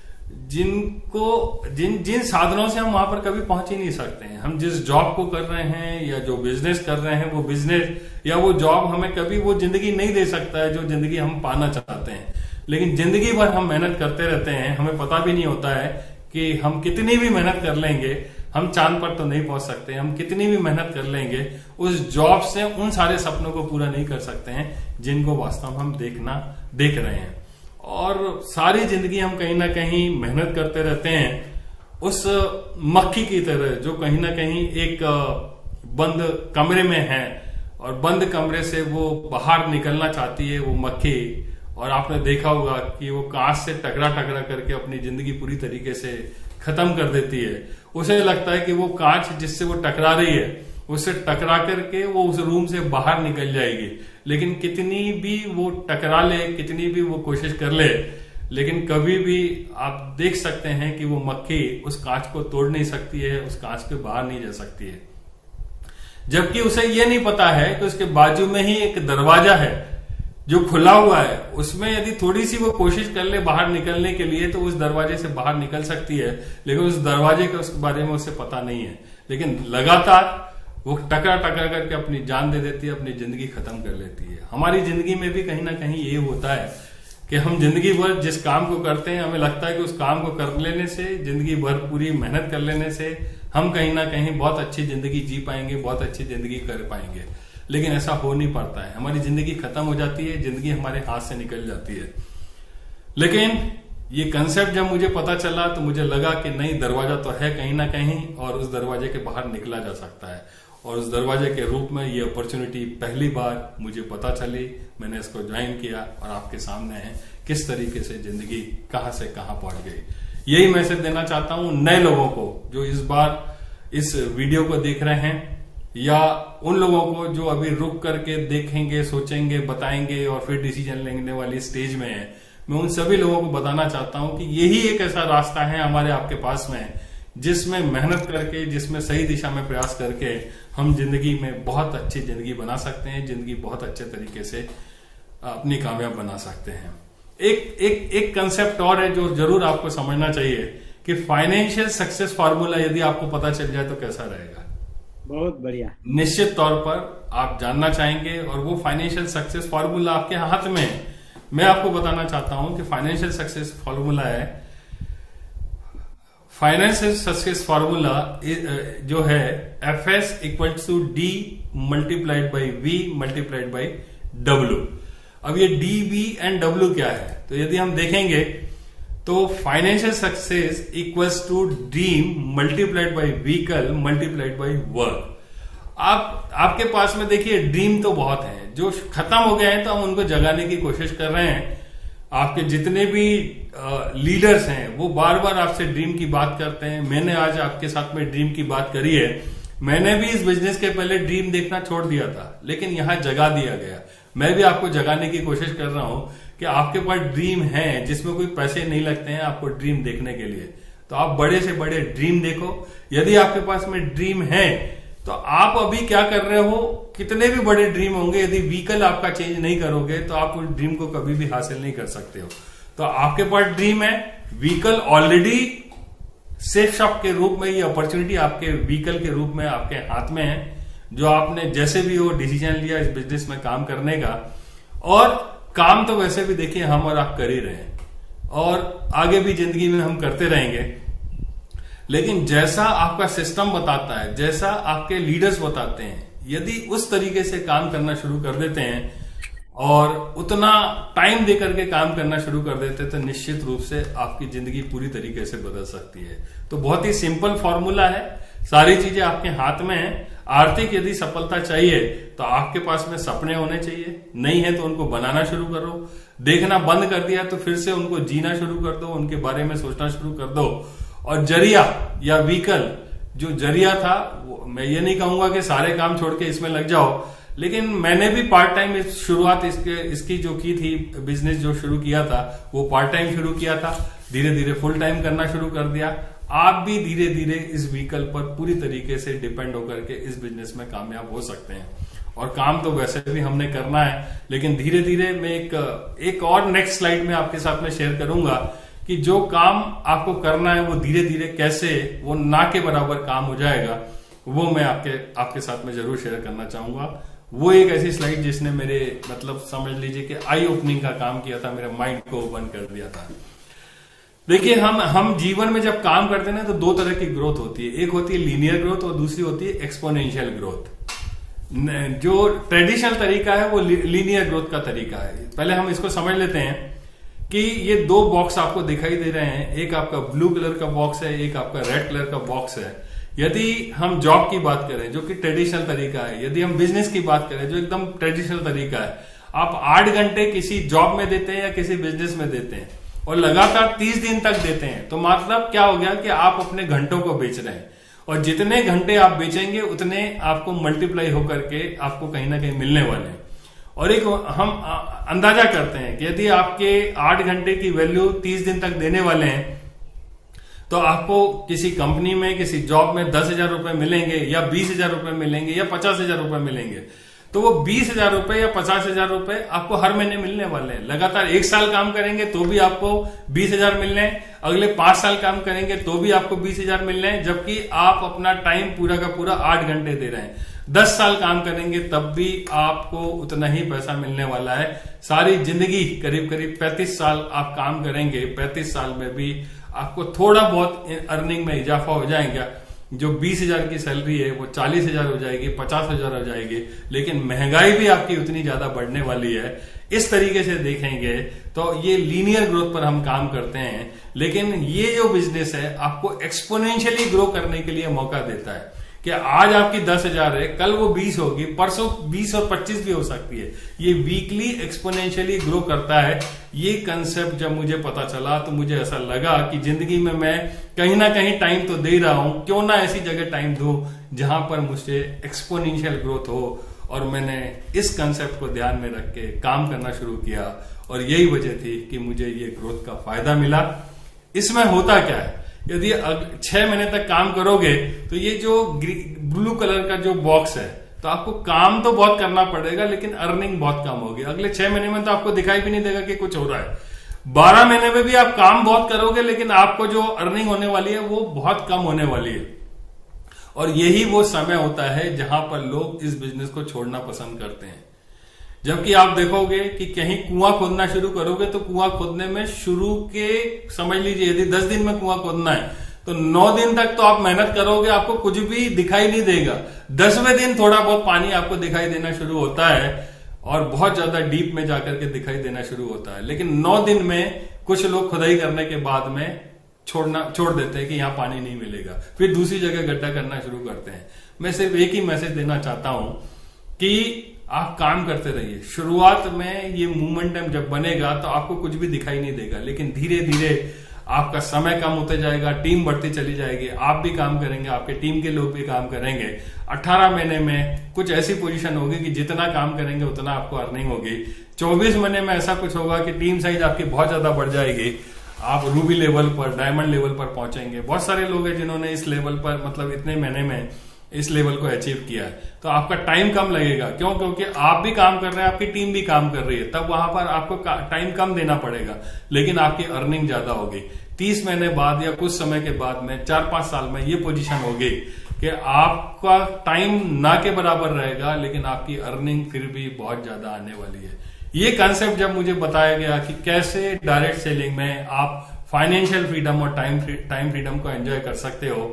जिनको जिन जिन साधनों से हम वहां पर कभी पहुंच ही नहीं सकते हैं। हम जिस जॉब को कर रहे हैं या जो बिजनेस कर रहे हैं वो बिजनेस या वो जॉब हमें कभी वो जिंदगी नहीं दे सकता है जो जिंदगी हम पाना चाहते हैं। लेकिन जिंदगी भर हम मेहनत करते रहते हैं, हमें पता भी नहीं होता है कि हम कितनी भी मेहनत कर लेंगे हम चांद पर तो नहीं पहुंच सकते। हम कितनी भी मेहनत कर लेंगे उस जॉब से उन सारे सपनों को पूरा नहीं कर सकते हैं जिनको वास्तव में हम देखना देख रहे हैं। और सारी जिंदगी हम कहीं ना कहीं मेहनत करते रहते हैं उस मक्खी की तरह जो कहीं ना कहीं एक बंद कमरे में है और बंद कमरे से वो बाहर निकलना चाहती है वो मक्खी। और आपने देखा होगा कि वो कांच से टकरा टकरा करके अपनी जिंदगी पूरी तरीके से खत्म कर देती है। उसे लगता है कि वो कांच जिससे वो टकरा रही है उससे टकरा करके वो उस रूम से बाहर निकल जाएगी। लेकिन कितनी भी वो टकरा ले, कितनी भी वो कोशिश कर ले, लेकिन कभी भी आप देख सकते हैं कि वो मक्खी उस कांच को तोड़ नहीं सकती है, उस कांच के बाहर नहीं जा सकती है। जबकि उसे ये नहीं पता है कि उसके बाजू में ही एक दरवाजा है जो खुला हुआ है। उसमें यदि थोड़ी सी वो कोशिश कर ले बाहर निकलने के लिए तो उस दरवाजे से बाहर निकल सकती है, लेकिन उस दरवाजे के उसके बारे में उसे पता नहीं है। लेकिन लगातार वो टकरा टकरा करके अपनी जान दे देती है, अपनी जिंदगी खत्म कर लेती है। हमारी जिंदगी में भी कहीं ना कहीं ये होता है कि हम जिंदगी भर जिस काम को करते हैं हमें लगता है कि उस काम को कर लेने से, जिंदगी भर पूरी मेहनत कर लेने से हम कहीं ना कहीं बहुत अच्छी जिंदगी जी पाएंगे, बहुत अच्छी जिंदगी कर पाएंगे। लेकिन ऐसा हो नहीं पाता है। हमारी जिंदगी खत्म हो जाती है, जिंदगी हमारे हाथ से निकल जाती है। लेकिन ये कंसेप्ट जब मुझे पता चला तो मुझे लगा कि नहीं, दरवाजा तो है कहीं ना कहीं और उस दरवाजे के बाहर निकला जा सकता है। और उस दरवाजे के रूप में ये अपॉर्चुनिटी पहली बार मुझे पता चली, मैंने इसको ज्वाइन किया और आपके सामने है किस तरीके से जिंदगी कहां से कहां पहुंच गई। यही मैसेज देना चाहता हूं नए लोगों को जो इस बार इस वीडियो को देख रहे हैं, या उन लोगों को जो अभी रुक करके देखेंगे, सोचेंगे, बताएंगे और फिर डिसीजन लेने वाली स्टेज में है। मैं उन सभी लोगों को बताना चाहता हूं कि यही एक ऐसा रास्ता है हमारे आपके पास में जिसमें मेहनत करके, जिसमें सही दिशा में प्रयास करके हम जिंदगी में बहुत अच्छी जिंदगी बना सकते हैं, जिंदगी बहुत अच्छे तरीके से अपनी कामयाब बना सकते हैं। एक एक एक कंसेप्ट और है जो जरूर आपको समझना चाहिए कि फाइनेंशियल सक्सेस फार्मूला यदि आपको पता चल जाए तो कैसा रहेगा। बहुत बढ़िया। निश्चित तौर पर आप जानना चाहेंगे और वो फाइनेंशियल सक्सेस फार्मूला आपके हाथ में है। मैं आपको बताना चाहता हूं कि फाइनेंशियल सक्सेस फार्मूला है, फाइनेंशियल सक्सेस फार्मूला जो है F S equal to D multiplied by V multiplied by W. अब ये डी वी एंड डब्ल्यू क्या है, तो यदि हम देखेंगे तो financial success equals to dream multiplied by vehicle multiplied by work. आप आपके पास में देखिए ड्रीम तो बहुत है, जो खत्म हो गए हैं तो हम उनको जगाने की कोशिश कर रहे हैं। आपके जितने भी लीडर्स हैं वो बार बार आपसे ड्रीम की बात करते हैं। मैंने आज आपके साथ में ड्रीम की बात करी है। मैंने भी इस बिजनेस के पहले ड्रीम देखना छोड़ दिया था, लेकिन यहां जगा दिया गया। मैं भी आपको जगाने की कोशिश कर रहा हूं कि आपके पास ड्रीम है जिसमें कोई पैसे नहीं लगते हैं आपको ड्रीम देखने के लिए, तो आप बड़े से बड़े ड्रीम देखो। यदि आपके पास में ड्रीम है तो आप अभी क्या कर रहे हो, कितने भी बड़े ड्रीम होंगे, यदि व्हीकल आपका चेंज नहीं करोगे तो आप उस ड्रीम को कभी भी हासिल नहीं कर सकते हो। तो आपके पास ड्रीम है, व्हीकल ऑलरेडी सेफ शॉप के रूप में, ये अपॉर्चुनिटी आपके व्हीकल के रूप में आपके हाथ में है, जो आपने जैसे भी वो डिसीजन लिया इस बिजनेस में काम करने का। और काम तो वैसे भी देखिए हम और आप कर ही रहे हैं और आगे भी जिंदगी में हम करते रहेंगे। लेकिन जैसा आपका सिस्टम बताता है, जैसा आपके लीडर्स बताते हैं, यदि उस तरीके से काम करना शुरू कर देते हैं और उतना टाइम देकर के काम करना शुरू कर देते हैं तो निश्चित रूप से आपकी जिंदगी पूरी तरीके से बदल सकती है। तो बहुत ही सिंपल फॉर्मूला है, सारी चीजें आपके हाथ में है। आर्थिक यदि सफलता चाहिए तो आपके पास में सपने होने चाहिए, नहीं है तो उनको बनाना शुरू करो। देखना बंद कर दिया तो फिर से उनको जीना शुरू कर दो, उनके बारे में सोचना शुरू कर दो। और जरिया या व्हीकल जो जरिया था, मैं ये नहीं कहूंगा कि सारे काम छोड़ के इसमें लग जाओ, लेकिन मैंने भी पार्ट टाइम शुरुआत इसके इसकी जो की थी, बिजनेस जो शुरू किया था वो पार्ट टाइम शुरू किया था, धीरे धीरे फुल टाइम करना शुरू कर दिया। आप भी धीरे धीरे इस व्हीकल पर पूरी तरीके से डिपेंड होकर के इस बिजनेस में कामयाब हो सकते हैं। और काम तो वैसे भी हमने करना है, लेकिन धीरे धीरे मैं एक एक और नेक्स्ट स्लाइड में आपके साथ में शेयर करूंगा कि जो काम आपको करना है वो धीरे धीरे कैसे वो ना के बराबर काम हो जाएगा, वो मैं आपके आपके साथ में जरूर शेयर करना चाहूंगा। वो एक ऐसी स्लाइड जिसने मेरे मतलब समझ लीजिए कि आई ओपनिंग का काम किया था, मेरे माइंड को ओपन कर दिया था। देखिए, हम हम जीवन में जब काम करते हैं तो दो तरह की ग्रोथ होती है, एक होती है लीनियर ग्रोथ और दूसरी होती है एक्सपोनेंशियल ग्रोथ। जो ट्रेडिशनल तरीका है वो लीनियर ग्रोथ का तरीका है। पहले हम इसको समझ लेते हैं कि ये दो बॉक्स आपको दिखाई दे रहे हैं, एक आपका ब्लू कलर का बॉक्स है, एक आपका रेड कलर का बॉक्स है। यदि हम जॉब की बात करें जो कि ट्रेडिशनल तरीका है, यदि हम बिजनेस की बात करें जो एकदम ट्रेडिशनल तरीका है, आप आठ घंटे किसी जॉब में देते हैं या किसी बिजनेस में देते हैं और लगातार तीस दिन तक देते हैं, तो मतलब क्या हो गया कि आप अपने घंटों को बेच रहे हैं, और जितने घंटे आप बेचेंगे उतने आपको मल्टीप्लाई होकर के आपको कहीं ना कहीं मिलने वाले हैं। और एक हम अंदाजा करते हैं कि यदि आपके आठ घंटे की वैल्यू तीस दिन तक देने वाले हैं तो आपको किसी कंपनी में, किसी जॉब में दस हजार रुपए मिलेंगे या बीस हजार रुपए मिलेंगे या पचास हजार रुपए मिलेंगे, तो वो बीस हजार रुपए या पचास हजार रुपए आपको हर महीने मिलने वाले हैं। लगातार एक साल काम करेंगे तो भी आपको बीस हजार मिलने हैं, अगले पांच साल काम करेंगे तो भी आपको बीस हजार मिलने हैं, जबकि आप अपना टाइम पूरा का पूरा आठ घंटे दे रहे हैं। दस साल काम करेंगे तब भी आपको उतना ही पैसा मिलने वाला है। सारी जिंदगी करीब करीब पैंतीस साल आप काम करेंगे, पैंतीस साल में भी आपको थोड़ा बहुत अर्निंग में इजाफा हो जाएगा। जो बीस हजार की सैलरी है वो चालीस हजार हो जाएगी, पचास हजार हो जाएगी, लेकिन महंगाई भी आपकी उतनी ज्यादा बढ़ने वाली है। इस तरीके से देखेंगे तो ये लीनियर ग्रोथ पर हम काम करते हैं, लेकिन ये जो बिजनेस है आपको एक्सपोनेंशियली ग्रो करने के लिए मौका देता है कि आज आपकी दस हजार है, कल वो बीस होगी, परसों बीस और पच्चीस भी हो सकती है। ये वीकली एक्सपोनेंशियली ग्रो करता है। ये कंसेप्ट जब मुझे पता चला तो मुझे ऐसा लगा कि जिंदगी में मैं कहीं ना कहीं टाइम तो दे रहा हूं, क्यों ना ऐसी जगह टाइम दूं जहां पर मुझे एक्सपोनेंशियल ग्रोथ हो। और मैंने इस कंसेप्ट को ध्यान में रख के काम करना शुरू किया, और यही वजह थी कि मुझे ये ग्रोथ का फायदा मिला। इसमें होता क्या है, यदि छह महीने तक काम करोगे तो ये जो ब्लू कलर का जो बॉक्स है, तो आपको काम तो बहुत करना पड़ेगा लेकिन अर्निंग बहुत कम होगी। अगले छह महीने में तो आपको दिखाई भी नहीं देगा कि कुछ हो रहा है। बारह महीने में भी आप काम बहुत करोगे लेकिन आपको जो अर्निंग होने वाली है वो बहुत कम होने वाली है। और यही वो समय होता है जहां पर लोग इस बिजनेस को छोड़ना पसंद करते हैं। जबकि आप देखोगे कि कहीं कुआं खोदना शुरू करोगे तो कुआं खोदने में शुरू के समझ लीजिए यदि दस दिन में कुआं खोदना है तो नौ दिन तक तो आप मेहनत करोगे, आपको कुछ भी दिखाई नहीं देगा। दसवें दिन थोड़ा बहुत पानी आपको दिखाई देना शुरू होता है और बहुत ज्यादा डीप में जाकर के दिखाई देना शुरू होता है। लेकिन नौ दिन में कुछ लोग खुदाई करने के बाद में छोड़ना छोड़ देते हैं कि यहां पानी नहीं मिलेगा, फिर दूसरी जगह गड्ढा करना शुरू करते हैं। मैं सिर्फ एक ही मैसेज देना चाहता हूं कि आप काम करते रहिए। शुरुआत में ये मोमेंटम जब बनेगा तो आपको कुछ भी दिखाई नहीं देगा, लेकिन धीरे धीरे आपका समय कम होते जाएगा, टीम बढ़ती चली जाएगी, आप भी काम करेंगे, आपके टीम के लोग भी काम करेंगे। अठारह महीने में कुछ ऐसी पोजीशन होगी कि जितना काम करेंगे उतना आपको अर्निंग होगी। चौबीस महीने में ऐसा कुछ होगा कि टीम साइज आपकी बहुत ज्यादा बढ़ जाएगी, आप रूबी लेवल पर, डायमंड लेवल पर पहुंचेंगे। बहुत सारे लोग हैं जिन्होंने इस लेवल पर मतलब इतने महीने में इस लेवल को अचीव किया है। तो आपका टाइम कम लगेगा, क्यों? क्योंकि आप भी काम कर रहे हैं, आपकी टीम भी काम कर रही है, तब वहां पर आपको टाइम कम देना पड़ेगा, लेकिन आपकी अर्निंग ज्यादा होगी। तीस महीने बाद या कुछ समय के बाद में, चार पांच साल में ये पोजीशन होगी कि आपका टाइम ना के बराबर रहेगा, लेकिन आपकी अर्निंग फिर भी बहुत ज्यादा आने वाली है। ये कंसेप्ट जब मुझे बताया गया कि कैसे डायरेक्ट सेलिंग में आप फाइनेंशियल फ्रीडम और टाइम टाइम फ्रीडम को एंजॉय कर सकते हो,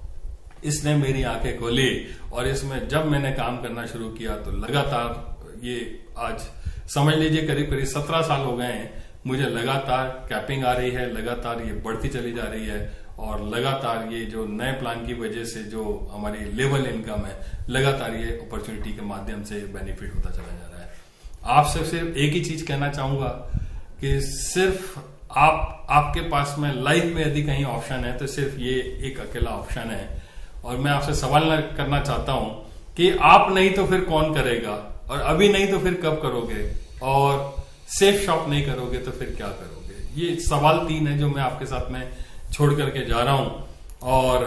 इसने मेरी आंखें खोली। और इसमें जब मैंने काम करना शुरू किया तो लगातार ये आज समझ लीजिए करीब करीब सत्रह साल हो गए हैं, मुझे लगातार कैपिंग आ रही है, लगातार ये बढ़ती चली जा रही है, और लगातार ये जो नए प्लान की वजह से जो हमारी लेवल इनकम है, लगातार ये अपॉर्चुनिटी के माध्यम से बेनिफिट होता चला जा रहा है। आपसे सिर्फ एक ही चीज कहना चाहूंगा कि सिर्फ आप आपके पास में लाइफ में यदि कहीं ऑप्शन है तो सिर्फ ये एक अकेला ऑप्शन है, और मैं आपसे सवाल करना चाहता हूं कि आप नहीं तो फिर कौन करेगा, और अभी नहीं तो फिर कब करोगे, और सेफ शॉप नहीं करोगे तो फिर क्या करोगे। ये सवाल तीन है जो मैं आपके साथ में छोड़ करके जा रहा हूं। और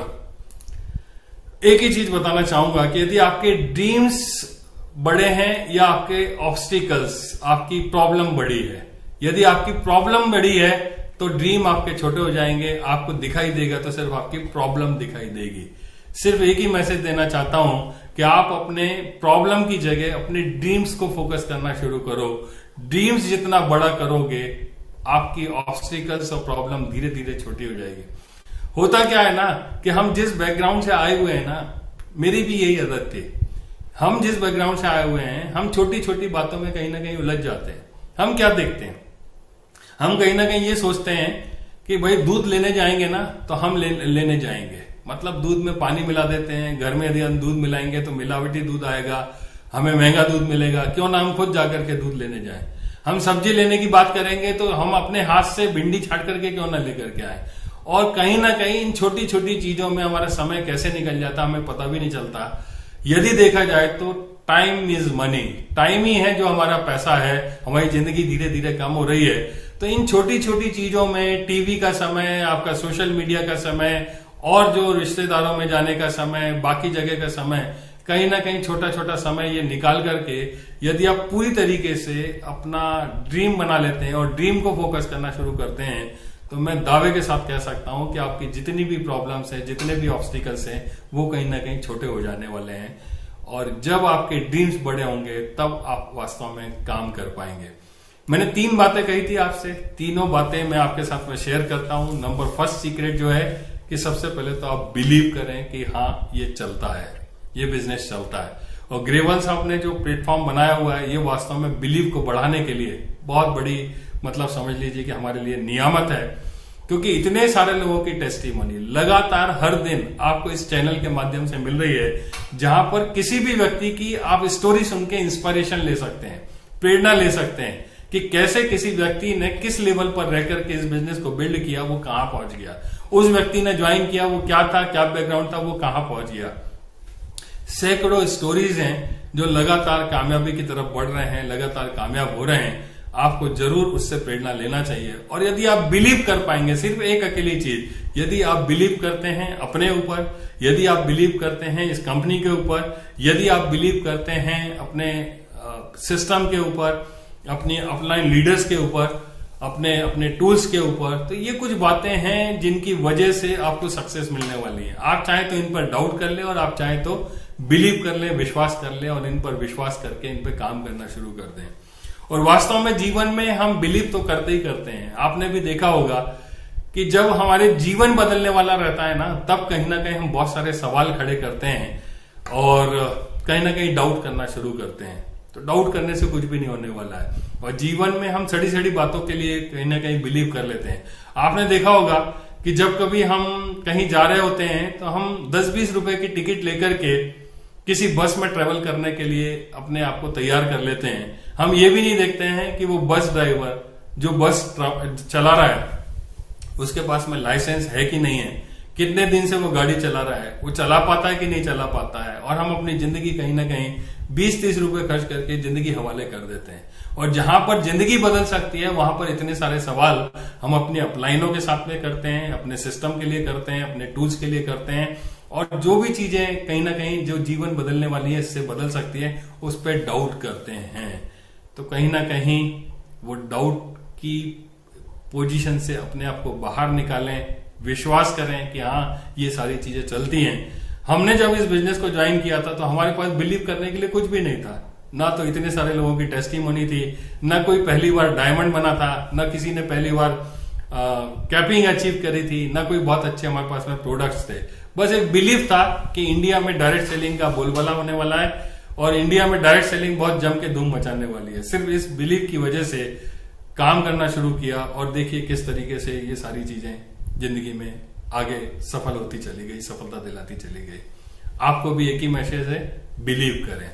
एक ही चीज बताना चाहूंगा कि यदि आपके ड्रीम्स बड़े हैं या आपके ऑब्स्टिकल्स, आपकी प्रॉब्लम बड़ी है, यदि आपकी प्रॉब्लम बड़ी है तो ड्रीम आपके छोटे हो जाएंगे, आपको दिखाई देगा तो सिर्फ आपकी प्रॉब्लम दिखाई देगी। सिर्फ एक ही मैसेज देना चाहता हूं कि आप अपने प्रॉब्लम की जगह अपने ड्रीम्स को फोकस करना शुरू करो। ड्रीम्स जितना बड़ा करोगे, आपकी ऑब्स्टिकल्स और प्रॉब्लम धीरे धीरे छोटी हो जाएगी। होता क्या है ना कि हम जिस बैकग्राउंड से आए हुए हैं ना, मेरी भी यही आदत थी, हम जिस बैकग्राउंड से आए हुए हैं, हम छोटी छोटी बातों में कहीं ना कहीं उलझ जाते हैं। हम क्या देखते हैं, हम कहीं ना कहीं ये सोचते हैं कि भाई दूध लेने जाएंगे ना तो हम ले, लेने जाएंगे, मतलब दूध में पानी मिला देते हैं। घर में यदि हम दूध मिलाएंगे तो मिलावटी दूध आएगा, हमें महंगा दूध मिलेगा, क्यों ना हम खुद जाकर के दूध लेने जाएं। हम सब्जी लेने की बात करेंगे तो हम अपने हाथ से भिंडी छाट करके क्यों ना लेकर के आए। और कहीं ना कहीं इन छोटी छोटी चीजों में हमारा समय कैसे निकल जाता हमें पता भी नहीं चलता। यदि देखा जाए तो टाइम इज मनी, टाइम ही है जो हमारा पैसा है। हमारी जिंदगी धीरे धीरे कम हो रही है, तो इन छोटी छोटी चीजों में टीवी का समय, आपका सोशल मीडिया का समय, और जो रिश्तेदारों में जाने का समय, बाकी जगह का समय, कहीं ना कहीं छोटा छोटा समय ये निकाल करके यदि आप पूरी तरीके से अपना ड्रीम बना लेते हैं और ड्रीम को फोकस करना शुरू करते हैं, तो मैं दावे के साथ कह सकता हूं कि आपकी जितनी भी प्रॉब्लम्स हैं, जितने भी ऑब्स्टिकल्स हैं, वो कहीं ना कहीं छोटे हो जाने वाले हैं। और जब आपके ड्रीम्स बड़े होंगे तब आप वास्तव में काम कर पाएंगे। मैंने तीन बातें कही थी आपसे, तीनों बातें मैं आपके साथ में शेयर करता हूं। नंबर फर्स्ट सीक्रेट जो है कि सबसे पहले तो आप बिलीव करें कि हाँ ये चलता है, ये बिजनेस चलता है। और ग्रेवल साहब ने जो प्लेटफॉर्म बनाया हुआ है, ये वास्तव में बिलीव को बढ़ाने के लिए बहुत बड़ी, मतलब समझ लीजिए कि हमारे लिए नियामत है, क्योंकि इतने सारे लोगों की टेस्टिमोनी लगातार हर दिन आपको इस चैनल के माध्यम से मिल रही है, जहां पर किसी भी व्यक्ति की आप स्टोरी सुन के इंस्पिरेशन ले सकते हैं, प्रेरणा ले सकते हैं कि कैसे किसी व्यक्ति ने किस लेवल पर रहकर के इस बिजनेस को बिल्ड किया, वो कहां पहुंच गया। उस व्यक्ति ने ज्वाइन किया, वो क्या था, क्या बैकग्राउंड था, वो कहां पहुंच गया। सैकड़ों स्टोरीज हैं जो लगातार कामयाबी की तरफ बढ़ रहे हैं, लगातार कामयाब हो रहे हैं। आपको जरूर उससे प्रेरणा लेना चाहिए। और यदि आप बिलीव कर पाएंगे, सिर्फ एक अकेली चीज, यदि आप बिलीव करते हैं अपने ऊपर, यदि आप बिलीव करते हैं इस कंपनी के ऊपर, यदि आप बिलीव करते हैं अपने सिस्टम के ऊपर, अपनी अपलाइन लीडर्स के ऊपर, अपने अपने टूल्स के ऊपर, तो ये कुछ बातें हैं जिनकी वजह से आपको सक्सेस मिलने वाली है। आप चाहे तो इन पर डाउट कर ले और आप चाहे तो बिलीव कर ले, विश्वास कर ले, और इन पर विश्वास करके इन पर काम करना शुरू कर दें। और वास्तव में जीवन में हम बिलीव तो करते ही करते हैं। आपने भी देखा होगा कि जब हमारे जीवन बदलने वाला रहता है ना, तब कहीं ना कहीं हम बहुत सारे सवाल खड़े करते हैं और कहीं ना कहीं डाउट करना शुरू करते हैं। तो डाउट करने से कुछ भी नहीं होने वाला है, और जीवन में हम सड़ी सड़ी बातों के लिए कहीं ना कहीं बिलीव कर लेते हैं। आपने देखा होगा कि जब कभी हम कहीं जा रहे होते हैं तो हम दस बीस रुपए की टिकट लेकर के किसी बस में ट्रेवल करने के लिए अपने आप को तैयार कर लेते हैं। हम ये भी नहीं देखते हैं कि वो बस ड्राइवर जो बस चला रहा है उसके पास में लाइसेंस है कि नहीं है, कितने दिन से वो गाड़ी चला रहा है, वो चला पाता है कि नहीं चला पाता है। और हम अपनी जिंदगी कहीं ना कहीं बीस तीस रुपए खर्च करके जिंदगी हवाले कर देते हैं। और जहां पर जिंदगी बदल सकती है वहां पर इतने सारे सवाल हम अपने अपलाइनों के साथ में करते हैं, अपने सिस्टम के लिए करते हैं, अपने टूल्स के लिए करते हैं। और जो भी चीजें कहीं ना कहीं जो जीवन बदलने वाली है, इससे बदल सकती है, उस पर डाउट करते हैं। तो कहीं ना कहीं वो डाउट की पोजीशन से अपने आप को बाहर निकालें, विश्वास करें कि हाँ ये सारी चीजें चलती हैं। हमने जब इस बिजनेस को ज्वाइन किया था तो हमारे पास बिलीव करने के लिए कुछ भी नहीं था, ना तो इतने सारे लोगों की टेस्टिमोनी थी, ना कोई पहली बार डायमंड बना था, ना किसी ने पहली बार कैपिंग अचीव करी थी, ना कोई बहुत अच्छे हमारे पास में प्रोडक्ट्स थे। बस एक बिलीव था कि इंडिया में डायरेक्ट सेलिंग का बोलबाला होने वाला है और इंडिया में डायरेक्ट सेलिंग बहुत जम के धूम मचाने वाली है। सिर्फ इस बिलीव की वजह से काम करना शुरू किया और देखिए किस तरीके से ये सारी चीजें जिंदगी में आगे सफल होती चली गई, सफलता दिलाती चली गई। आपको भी एक ही मैसेज है, बिलीव करें।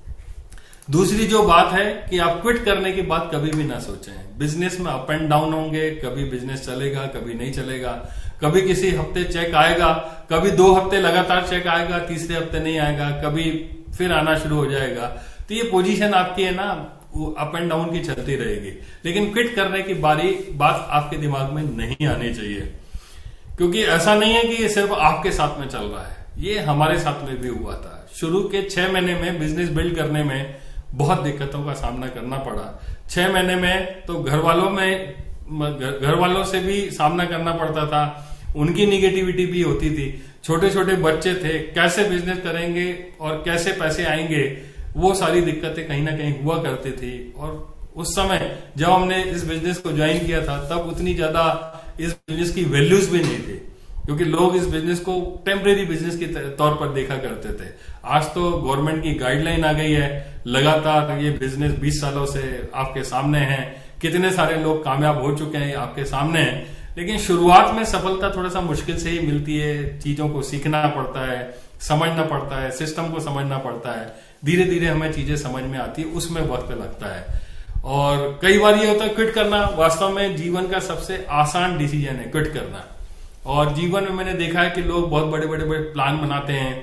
दूसरी जो बात है कि आप क्विट करने की बात कभी भी ना सोचें। बिजनेस में अप एंड डाउन होंगे, कभी बिजनेस चलेगा, कभी नहीं चलेगा, कभी किसी हफ्ते चेक आएगा, कभी दो हफ्ते लगातार चेक आएगा, तीसरे हफ्ते नहीं आएगा, कभी फिर आना शुरू हो जाएगा। तो ये पोजीशन आपकी है ना, अप एंड डाउन की चलती रहेगी। लेकिन क्विट करने की बारी बात आपके दिमाग में नहीं आनी चाहिए, क्योंकि ऐसा नहीं है कि ये सिर्फ आपके साथ में चल रहा है, ये हमारे साथ में भी हुआ था। शुरू के छह महीने में बिजनेस बिल्ड करने में बहुत दिक्कतों का सामना करना पड़ा। छह महीने में तो घर वालों में घर वालों से भी सामना करना पड़ता था, उनकी निगेटिविटी भी होती थी। छोटे छोटे बच्चे थे, कैसे बिजनेस करेंगे और कैसे पैसे आएंगे, वो सारी दिक्कतें कहीं ना कहीं हुआ करती थी। और उस समय जब हमने इस बिजनेस को ज्वाइन किया था तब उतनी ज्यादा इस बिजनेस की वैल्यूज भी नहीं थी, क्योंकि लोग इस बिजनेस को टेम्परेरी बिजनेस के तौर पर देखा करते थे। आज तो गवर्नमेंट की गाइडलाइन आ गई है, लगातार ये बिजनेस बीस सालों से आपके सामने है, कितने सारे लोग कामयाब हो चुके हैं आपके सामने हैं। लेकिन शुरुआत में सफलता थोड़ा सा मुश्किल से ही मिलती है, चीजों को सीखना पड़ता है, समझना पड़ता है, सिस्टम को समझना पड़ता है, धीरे धीरे हमें चीजें समझ में आती है, उसमें वक्त लगता है। और कई बार ये होता है क्विट करना वास्तव में जीवन का सबसे आसान डिसीजन है, क्विट करना। और जीवन में मैंने देखा है कि लोग बहुत बड़े बड़े बड़े प्लान बनाते हैं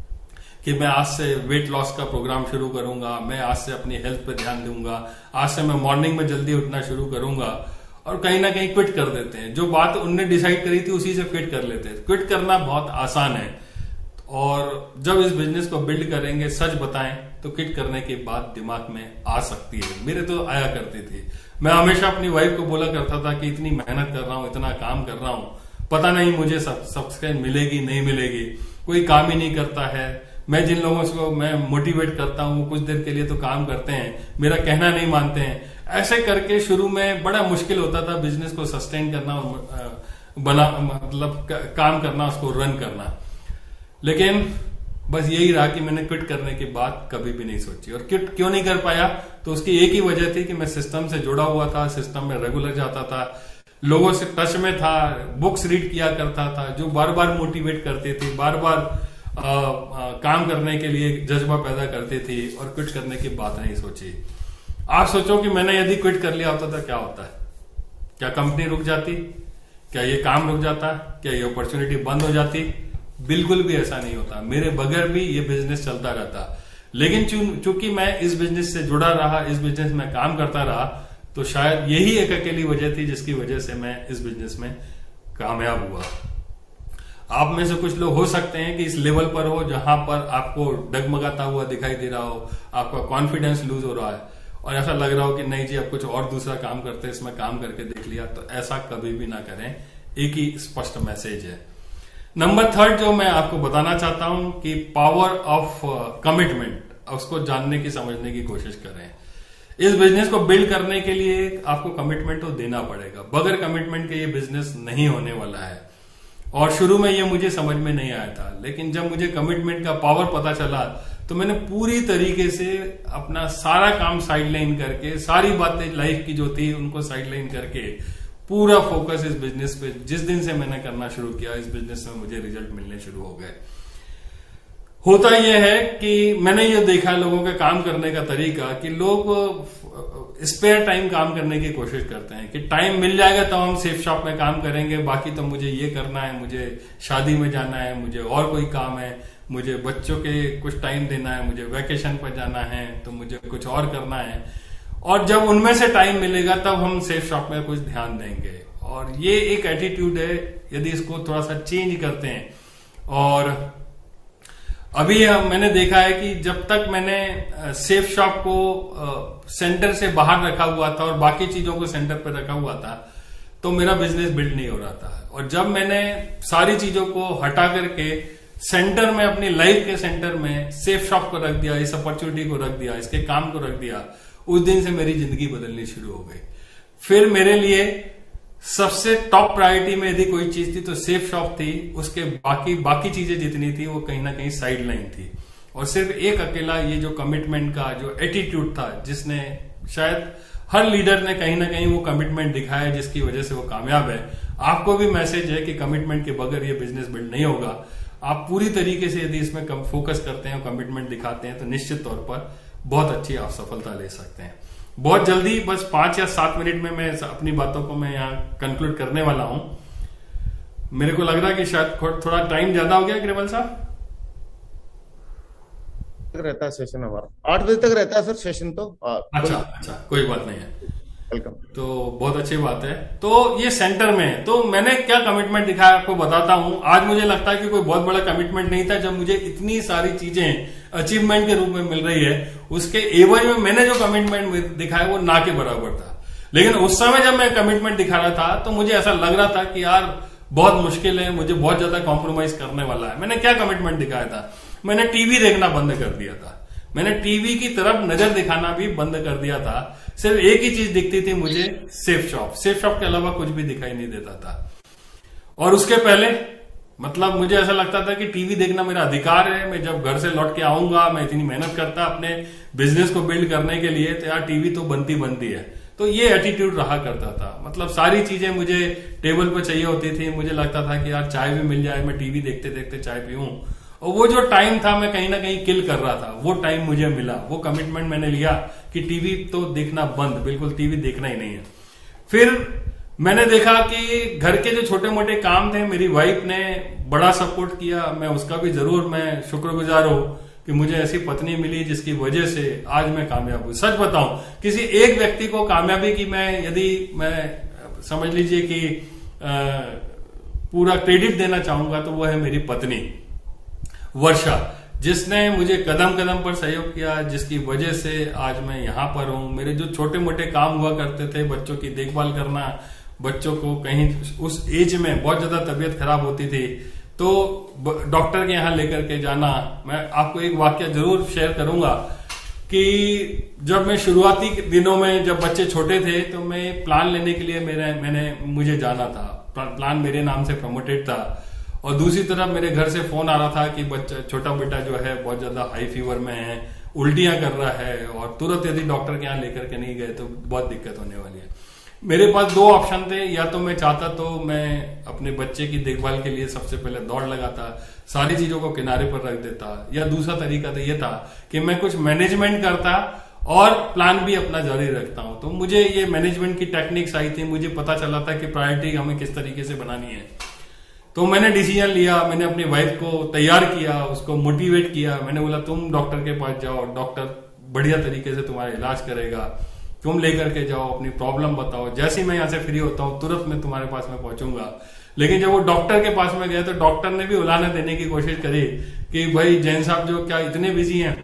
कि मैं आज से वेट लॉस का प्रोग्राम शुरू करूंगा, मैं आज से अपनी हेल्थ पे ध्यान दूंगा, आज से मैं मॉर्निंग में जल्दी उठना शुरू करूंगा, और कहीं ना कहीं क्विट कर देते हैं। जो बात उनने डिसाइड करी थी उसी से क्विट कर लेते हैं। क्विट करना बहुत आसान है, और जब इस बिजनेस को बिल्ड करेंगे, सच बताएं तो क्विट करने के बाद दिमाग में आ सकती है। मेरे तो आया करती थी। मैं हमेशा अपनी वाइफ को बोला करता था कि इतनी मेहनत कर रहा हूं, इतना काम कर रहा हूं, पता नहीं मुझे सब्सक्राइब मिलेगी नहीं मिलेगी, कोई काम ही नहीं करता है। मैं जिन लोगों को मैं मोटिवेट करता हूं कुछ देर के लिए तो काम करते हैं, मेरा कहना नहीं मानते हैं। ऐसे करके शुरू में बड़ा मुश्किल होता था बिजनेस को सस्टेन करना, बना मतलब काम करना, उसको रन करना। लेकिन बस यही रहा कि मैंने क्विट करने की बात कभी भी नहीं सोची। और क्विट क्यों नहीं कर पाया, तो उसकी एक ही वजह थी कि मैं सिस्टम से जुड़ा हुआ था, सिस्टम में रेगुलर जाता था, लोगों से टच में था, बुक्स रीड किया करता था जो बार बार मोटिवेट करती थी, बार बार आ, आ, काम करने के लिए जज्बा पैदा करती थी, और क्विट करने की बात नहीं सोची। आप सोचो कि मैंने यदि क्विट कर लिया होता तो क्या होता है? क्या कंपनी रुक जाती? क्या ये काम रुक जाता? क्या ये अपॉर्चुनिटी बंद हो जाती? बिल्कुल भी ऐसा नहीं होता। मेरे बगैर भी ये बिजनेस चलता रहता। लेकिन चूंकि मैं इस बिजनेस से जुड़ा रहा, इस बिजनेस में काम करता रहा, तो शायद यही एक अकेली वजह थी जिसकी वजह से मैं इस बिजनेस में कामयाब हुआ। आप में से कुछ लोग हो सकते हैं कि इस लेवल पर हो जहां पर आपको डगमगाता हुआ दिखाई दे रहा हो, आपका कॉन्फिडेंस लूज हो रहा है और ऐसा लग रहा हो कि नहीं जी अब कुछ और दूसरा काम करते हैं, इसमें काम करके देख लिया। तो ऐसा कभी भी ना करें। एक ही स्पष्ट मैसेज है। नंबर थर्ड जो मैं आपको बताना चाहता हूं कि पावर ऑफ कमिटमेंट, उसको जानने की समझने की कोशिश करें। इस बिजनेस को बिल्ड करने के लिए आपको कमिटमेंट तो देना पड़ेगा, बगैर कमिटमेंट के ये बिजनेस नहीं होने वाला है। और शुरू में ये मुझे समझ में नहीं आया था, लेकिन जब मुझे कमिटमेंट का पावर पता चला तो मैंने पूरी तरीके से अपना सारा काम साइडलाइन करके, सारी बातें लाइफ की जो थी उनको साइडलाइन करके पूरा फोकस इस बिजनेस पे, जिस दिन से मैंने करना शुरू किया, इस बिजनेस में मुझे रिजल्ट मिलने शुरू हो गए। होता यह है कि मैंने ये देखा लोगों के काम करने का तरीका कि लोग स्पेयर टाइम काम करने की कोशिश करते हैं कि टाइम मिल जाएगा तो हम सेफ शॉप में काम करेंगे, बाकी तो मुझे ये करना है, मुझे शादी में जाना है, मुझे और कोई काम है, मुझे बच्चों के कुछ टाइम देना है, मुझे वैकेशन पर जाना है, तो मुझे कुछ और करना है। और जब उनमें से टाइम मिलेगा तब हम सेफ शॉप में कुछ ध्यान देंगे। और ये एक एटीट्यूड है, यदि इसको थोड़ा सा चेंज करते हैं। और अभी मैंने देखा है कि जब तक मैंने सेफ शॉप को सेंटर से बाहर रखा हुआ था और बाकी चीजों को सेंटर पर रखा हुआ था, तो मेरा बिजनेस बिल्ड नहीं हो रहा था। और जब मैंने सारी चीजों को हटा करके सेंटर में, अपनी लाइफ के सेंटर में सेफ शॉप को रख दिया, इस अपॉर्चुनिटी को रख दिया, इसके काम को रख दिया, उस दिन से मेरी जिंदगी बदलनी शुरू हो गई। फिर मेरे लिए सबसे टॉप प्रायोरिटी में यदि कोई चीज थी तो सेफ शॉप थी, उसके बाकी बाकी चीजें जितनी थी वो कहीं ना कहीं साइड लाइन थी। और सिर्फ एक अकेला ये जो कमिटमेंट का जो एटीट्यूड था, जिसने शायद हर लीडर ने कहीं ना कहीं वो कमिटमेंट दिखाया, जिसकी वजह से वो कामयाब है। आपको भी मैसेज है कि कमिटमेंट के बगैर ये बिजनेस बिल्ड नहीं होगा। आप पूरी तरीके से यदि इसमें फोकस करते हैं, कमिटमेंट दिखाते हैं, तो निश्चित तौर पर बहुत अच्छी आप सफलता ले सकते हैं। बहुत जल्दी, बस पांच या सात मिनट में मैं अपनी बातों को मैं यहाँ कंक्लूड करने वाला हूं। मेरे को लग रहा है कि शायद थोड़ा टाइम ज्यादा हो गया ग्रेवाल साहब। रहता है सेशन हमारा, आठ बजे तक रहता है सर सेशन तो। अच्छा अच्छा, कोई बात नहीं है। वेलकम। तो बहुत अच्छी बात है। तो ये सेंटर में है, तो मैंने क्या कमिटमेंट दिखाया आपको बताता हूं। आज मुझे लगता है कि कोई बहुत बड़ा कमिटमेंट नहीं था, जब मुझे इतनी सारी चीजें अचीवमेंट के रूप में मिल रही है, उसके एवज में मैंने जो कमिटमेंट दिखाया वो ना के बराबर था। लेकिन उस समय जब मैं कमिटमेंट दिखा रहा था तो मुझे ऐसा लग रहा था कि यार बहुत मुश्किल है, मुझे बहुत ज्यादा कॉम्प्रोमाइज करने वाला है। मैंने क्या कमिटमेंट दिखाया था, मैंने टीवी देखना बंद कर दिया था, मैंने टीवी की तरफ नजर दिखाना भी बंद कर दिया था। सिर्फ एक ही चीज दिखती थी मुझे, सेफ शॉप। सेफ शॉप के अलावा कुछ भी दिखाई नहीं देता था। और उसके पहले मतलब मुझे ऐसा लगता था कि टीवी देखना मेरा अधिकार है, मैं जब घर से लौट के आऊंगा, मैं इतनी मेहनत करता अपने बिजनेस को बिल्ड करने के लिए, तो यार टीवी तो बनती बनती है। तो ये एटीट्यूड रहा करता था। मतलब सारी चीजें मुझे टेबल पर चाहिए होती थी। मुझे लगता था कि यार चाय भी मिल जाए, मैं टीवी देखते देखते चाय पीऊं। और वो जो टाइम था मैं कहीं ना कहीं किल कर रहा था, वो टाइम मुझे मिला। वो कमिटमेंट मैंने लिया कि टीवी तो देखना बंद, बिल्कुल टीवी देखना ही नहीं है। फिर मैंने देखा कि घर के जो छोटे मोटे काम थे, मेरी वाइफ ने बड़ा सपोर्ट किया। मैं उसका भी जरूर मैं शुक्रगुजार हूं कि मुझे ऐसी पत्नी मिली जिसकी वजह से आज मैं कामयाब हूं। सच बताऊं, किसी एक व्यक्ति को कामयाबी की मैं यदि मैं समझ लीजिए कि आ, पूरा क्रेडिट देना चाहूंगा तो वो है मेरी पत्नी वर्षा, जिसने मुझे कदम कदम पर सहयोग किया, जिसकी वजह से आज मैं यहां पर हूं। मेरे जो छोटे मोटे काम हुआ करते थे, बच्चों की देखभाल करना, बच्चों को कहीं उस एज में बहुत ज्यादा तबीयत खराब होती थी तो डॉक्टर के यहां लेकर के जाना। मैं आपको एक वाक्य जरूर शेयर करूंगा कि जब मैं शुरुआती दिनों में, जब बच्चे छोटे थे, तो मैं प्लान लेने के लिए मेरे मैंने मुझे जाना था। प्लान मेरे नाम से प्रमोटेड था और दूसरी तरफ मेरे घर से फोन आ रहा था कि बच्चा छोटा बेटा जो है बहुत ज्यादा हाई फीवर में है, उल्टियां कर रहा है और तुरंत यदि डॉक्टर के यहाँ लेकर के नहीं गए तो बहुत दिक्कत होने वाली है। मेरे पास दो ऑप्शन थे, या तो मैं चाहता तो मैं अपने बच्चे की देखभाल के लिए सबसे पहले दौड़ लगाता, सारी चीजों को किनारे पर रख देता, या दूसरा तरीका तो ये था कि मैं कुछ मैनेजमेंट करता और प्लान भी अपना जारी रखता हूं। तो मुझे ये मैनेजमेंट की टेक्निक्स आई थी, मुझे पता चला था कि प्रायोरिटी हमें किस तरीके से बनानी है। तो मैंने डिसीजन लिया, मैंने अपनी वाइफ को तैयार किया, उसको मोटिवेट किया। मैंने बोला तुम डॉक्टर के पास जाओ, डॉक्टर बढ़िया तरीके से तुम्हारा इलाज करेगा, तुम लेकर के जाओ, अपनी प्रॉब्लम बताओ, जैसे ही मैं यहां से फ्री होता हूं तुरंत मैं तुम्हारे पास में पहुंचूंगा। लेकिन जब वो डॉक्टर के पास में गए तो डॉक्टर ने भी उलाहना देने की कोशिश करी कि भाई जैन साहब जो क्या इतने बिजी हैं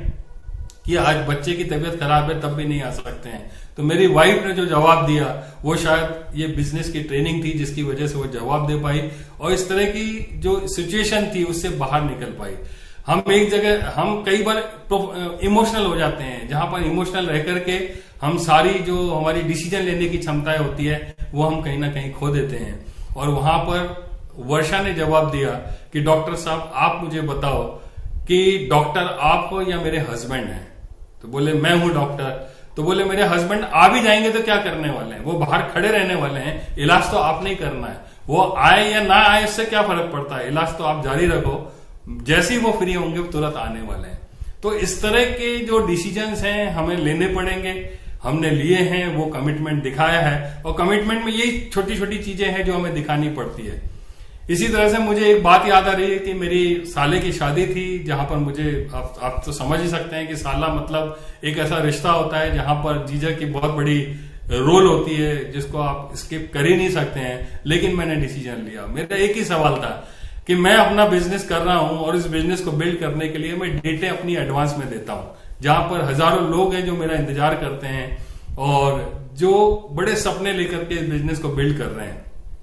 कि आज बच्चे की तबीयत खराब है तब भी नहीं आ सकते हैं। तो मेरी वाइफ ने जो जवाब दिया वो शायद ये बिजनेस की ट्रेनिंग थी जिसकी वजह से वो जवाब दे पाई और इस तरह की जो सिचुएशन थी उससे बाहर निकल पाई। हम एक जगह हम कई बार इमोशनल हो जाते हैं, जहां पर इमोशनल रह करके हम सारी जो हमारी डिसीजन लेने की क्षमताएं होती है वो हम कहीं ना कहीं खो देते हैं। और वहां पर वर्षा ने जवाब दिया कि डॉक्टर साहब आप मुझे बताओ कि डॉक्टर आप हो या मेरे हस्बैंड हैं। तो बोले मैं हूं डॉक्टर। तो बोले मेरे हस्बैंड आ भी जाएंगे तो क्या करने वाले हैं, वो बाहर खड़े रहने वाले हैं, इलाज तो आपने ही करना है, वो आए या ना आए इससे क्या फर्क पड़ता है, इलाज तो आप जारी रखो, जैसे ही वो फ्री होंगे वो तुरंत आने वाले हैं। तो इस तरह के जो डिसीजंस हैं हमें लेने पड़ेंगे, हमने लिए हैं, वो कमिटमेंट दिखाया है और कमिटमेंट में यही छोटी छोटी चीजें हैं जो हमें दिखानी पड़ती है। इसी तरह से मुझे एक बात याद आ रही है कि मेरी साले की शादी थी, जहां पर मुझे आप, आप तो समझ ही सकते हैं कि साला मतलब एक ऐसा रिश्ता होता है जहां पर जीजा की बहुत बड़ी रोल होती है जिसको आप स्किप कर ही नहीं सकते हैं। लेकिन मैंने डिसीजन लिया, मेरा एक ही सवाल था कि मैं अपना बिजनेस कर रहा हूं और इस बिजनेस को बिल्ड करने के लिए मैं डेटें अपनी एडवांस में देता हूं, जहां पर हजारों लोग हैं जो मेरा इंतजार करते हैं और जो बड़े सपने लेकर के इस बिजनेस को बिल्ड कर रहे हैं।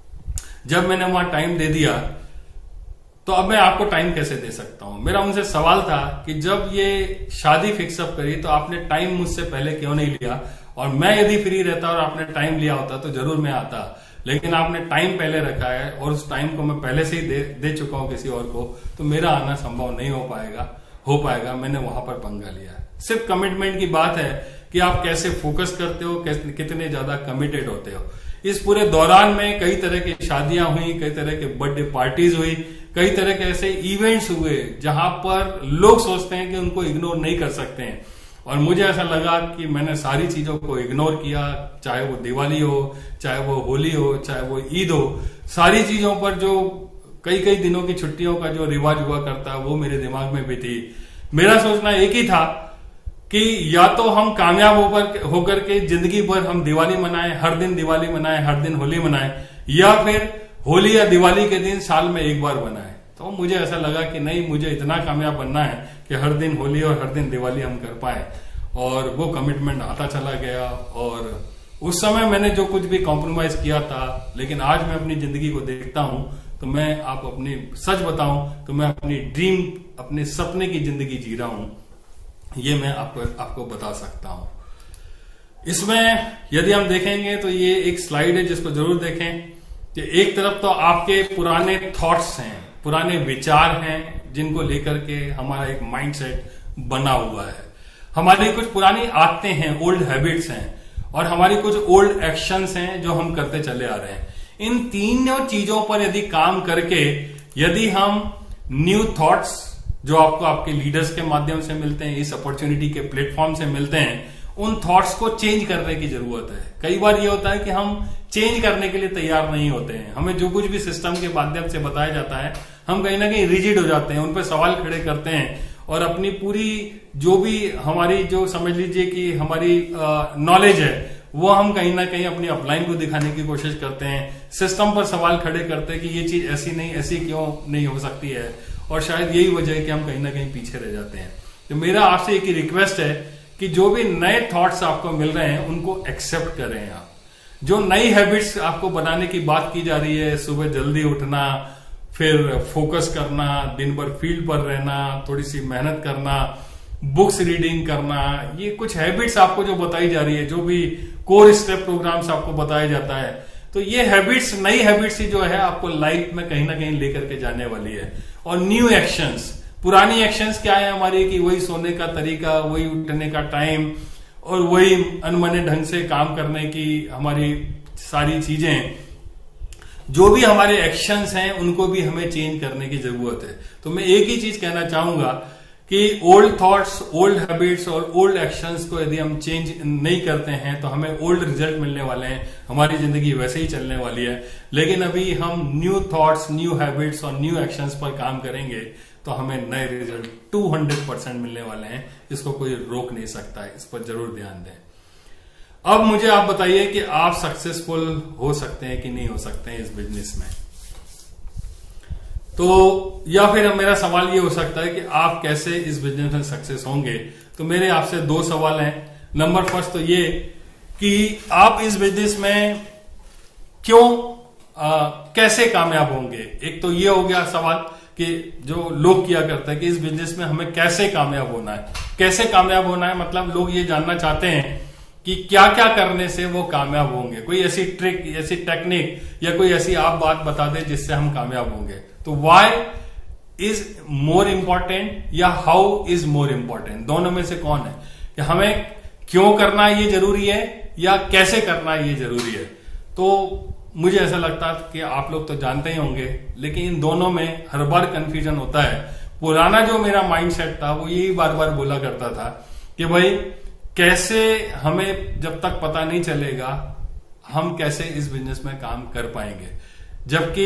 जब मैंने वहां टाइम दे दिया तो अब मैं आपको टाइम कैसे दे सकता हूं। मेरा उनसे सवाल था कि जब ये शादी फिक्सअप करी तो आपने टाइम मुझसे पहले क्यों नहीं लिया, और मैं यदि फ्री रहता और आपने टाइम लिया होता तो जरूर मैं आता, लेकिन आपने टाइम पहले रखा है और उस टाइम को मैं पहले से ही दे, दे चुका हूं किसी और को, तो मेरा आना संभव नहीं हो पाएगा हो पाएगा मैंने वहां पर पंगा लिया। सिर्फ कमिटमेंट की बात है कि आप कैसे फोकस करते हो, कैसे कितने ज्यादा कमिटेड होते हो। इस पूरे दौरान में कई तरह की शादियां हुई, कई तरह के बर्थडे पार्टीज हुई, कई तरह के ऐसे इवेंट्स हुए जहां पर लोग सोचते हैं कि उनको इग्नोर नहीं कर सकते हैं, और मुझे ऐसा लगा कि मैंने सारी चीजों को इग्नोर किया, चाहे वो दिवाली हो, चाहे वो होली हो, चाहे वो ईद हो, सारी चीजों पर जो कई कई दिनों की छुट्टियों का जो रिवाज हुआ करता वो मेरे दिमाग में भी थी। मेरा सोचना एक ही था कि या तो हम कामयाब होकर होकर के जिंदगी भर हम दिवाली मनाएं, हर दिन दिवाली मनाएं, हर दिन होली मनाएं, या फिर होली या दिवाली के दिन साल में एक बार बनाएं। तो मुझे ऐसा लगा कि नहीं, मुझे इतना कामयाब बनना है कि हर दिन होली और हर दिन दिवाली हम कर पाए, और वो कमिटमेंट आता चला गया। और उस समय मैंने जो कुछ भी कॉम्प्रोमाइज किया था, लेकिन आज मैं अपनी जिंदगी को देखता हूं तो मैं आप अपनी सच बताऊं तो मैं अपनी ड्रीम, अपने सपने की जिंदगी जी रहा हूं, ये मैं आपको आपको बता सकता हूं। इसमें यदि हम देखेंगे तो ये एक स्लाइड है जिसको जरूर देखें कि एक तरफ तो आपके पुराने थॉट्स हैं, पुराने विचार हैं जिनको लेकर के हमारा एक माइंडसेट बना हुआ है, हमारी कुछ पुरानी आदतें हैं, ओल्ड हैबिट्स हैं, और हमारी कुछ ओल्ड एक्शंस हैं जो हम करते चले आ रहे हैं। इन तीनों चीजों पर यदि काम करके यदि हम न्यू थॉट्स जो आपको आपके लीडर्स के माध्यम से मिलते हैं, इस अपॉर्चुनिटी के प्लेटफॉर्म से मिलते हैं, उन थॉट्स को चेंज करने की जरूरत है। कई बार ये होता है कि हम चेंज करने के लिए तैयार नहीं होते हैं। हमें जो कुछ भी सिस्टम के माध्यम से बताया जाता है, हम कहीं ना कहीं रिजिड हो जाते हैं, उन पर सवाल खड़े करते हैं, और अपनी पूरी जो भी हमारी जो समझ लीजिए कि हमारी नॉलेज है वो हम कहीं ना कहीं अपनी अपलाइन को दिखाने की कोशिश करते हैं, सिस्टम पर सवाल खड़े करते हैं कि ये चीज ऐसी नहीं, ऐसी क्यों नहीं हो सकती है, और शायद यही वजह है कि हम कहीं ना कहीं पीछे रह जाते हैं। तो मेरा आपसे एक ही रिक्वेस्ट है कि जो भी नए थॉट्स आपको मिल रहे हैं उनको एक्सेप्ट करें आप। जो नई हैबिट्स आपको बनाने की बात की जा रही है, सुबह जल्दी उठना, फिर फोकस करना, दिन भर फील्ड पर रहना, थोड़ी सी मेहनत करना, बुक्स रीडिंग करना, ये कुछ हैबिट्स आपको जो बताई जा रही है, जो भी कोर स्टेप प्रोग्राम्स आपको बताया जाता है, तो ये हैबिट्स, नई हैबिट्स ही जो है आपको लाइफ में कहीं ना कहीं लेकर के जाने वाली है। और न्यू एक्शंस, पुरानी एक्शंस क्या है हमारी कि वही सोने का तरीका, वही उठने का टाइम, और वही अनमने ढंग से काम करने की हमारी सारी चीजें, जो भी हमारे एक्शंस हैं उनको भी हमें चेंज करने की जरूरत है। तो मैं एक ही चीज कहना चाहूंगा कि ओल्ड थॉट्स, ओल्ड हैबिट्स और ओल्ड एक्शंस को यदि हम चेंज नहीं करते हैं तो हमें ओल्ड रिजल्ट मिलने वाले हैं, हमारी जिंदगी वैसे ही चलने वाली है। लेकिन अभी हम न्यू थॉट्स, न्यू हैबिट्स और न्यू एक्शंस पर काम करेंगे तो हमें नए रिजल्ट दो सौ परसेंट मिलने वाले हैं। इसको कोई रोक नहीं सकता है, इस पर जरूर ध्यान दें। अब मुझे आप बताइए कि आप सक्सेसफुल हो सकते हैं कि नहीं हो सकते हैं इस बिजनेस में। तो या फिर मेरा सवाल ये हो सकता है कि आप कैसे इस बिजनेस में सक्सेस होंगे। तो मेरे आपसे दो सवाल हैं। नंबर फर्स्ट तो ये कि आप इस बिजनेस में क्यों, आ, कैसे कामयाब होंगे। एक तो ये हो गया सवाल कि जो लोग किया करते हैं कि इस बिजनेस में हमें कैसे कामयाब होना है। कैसे कामयाब होना है मतलब लोग ये जानना चाहते हैं कि क्या क्या करने से वो कामयाब होंगे। कोई ऐसी ट्रिक, ऐसी टेक्निक या कोई ऐसी आप बात बता दें जिससे हम कामयाब होंगे। तो वाई इज मोर इंपॉर्टेंट या हाउ इज मोर इंपॉर्टेंट, दोनों में से कौन है कि हमें क्यों करना ये जरूरी है या कैसे करना ये जरूरी है। तो मुझे ऐसा लगता है कि आप लोग तो जानते ही होंगे, लेकिन इन दोनों में हर बार कंफ्यूजन होता है। पुराना जो मेरा माइंडसेट था वो यही बार बार बोला करता था कि भाई कैसे, हमें जब तक पता नहीं चलेगा हम कैसे इस बिजनेस में काम कर पाएंगे। जबकि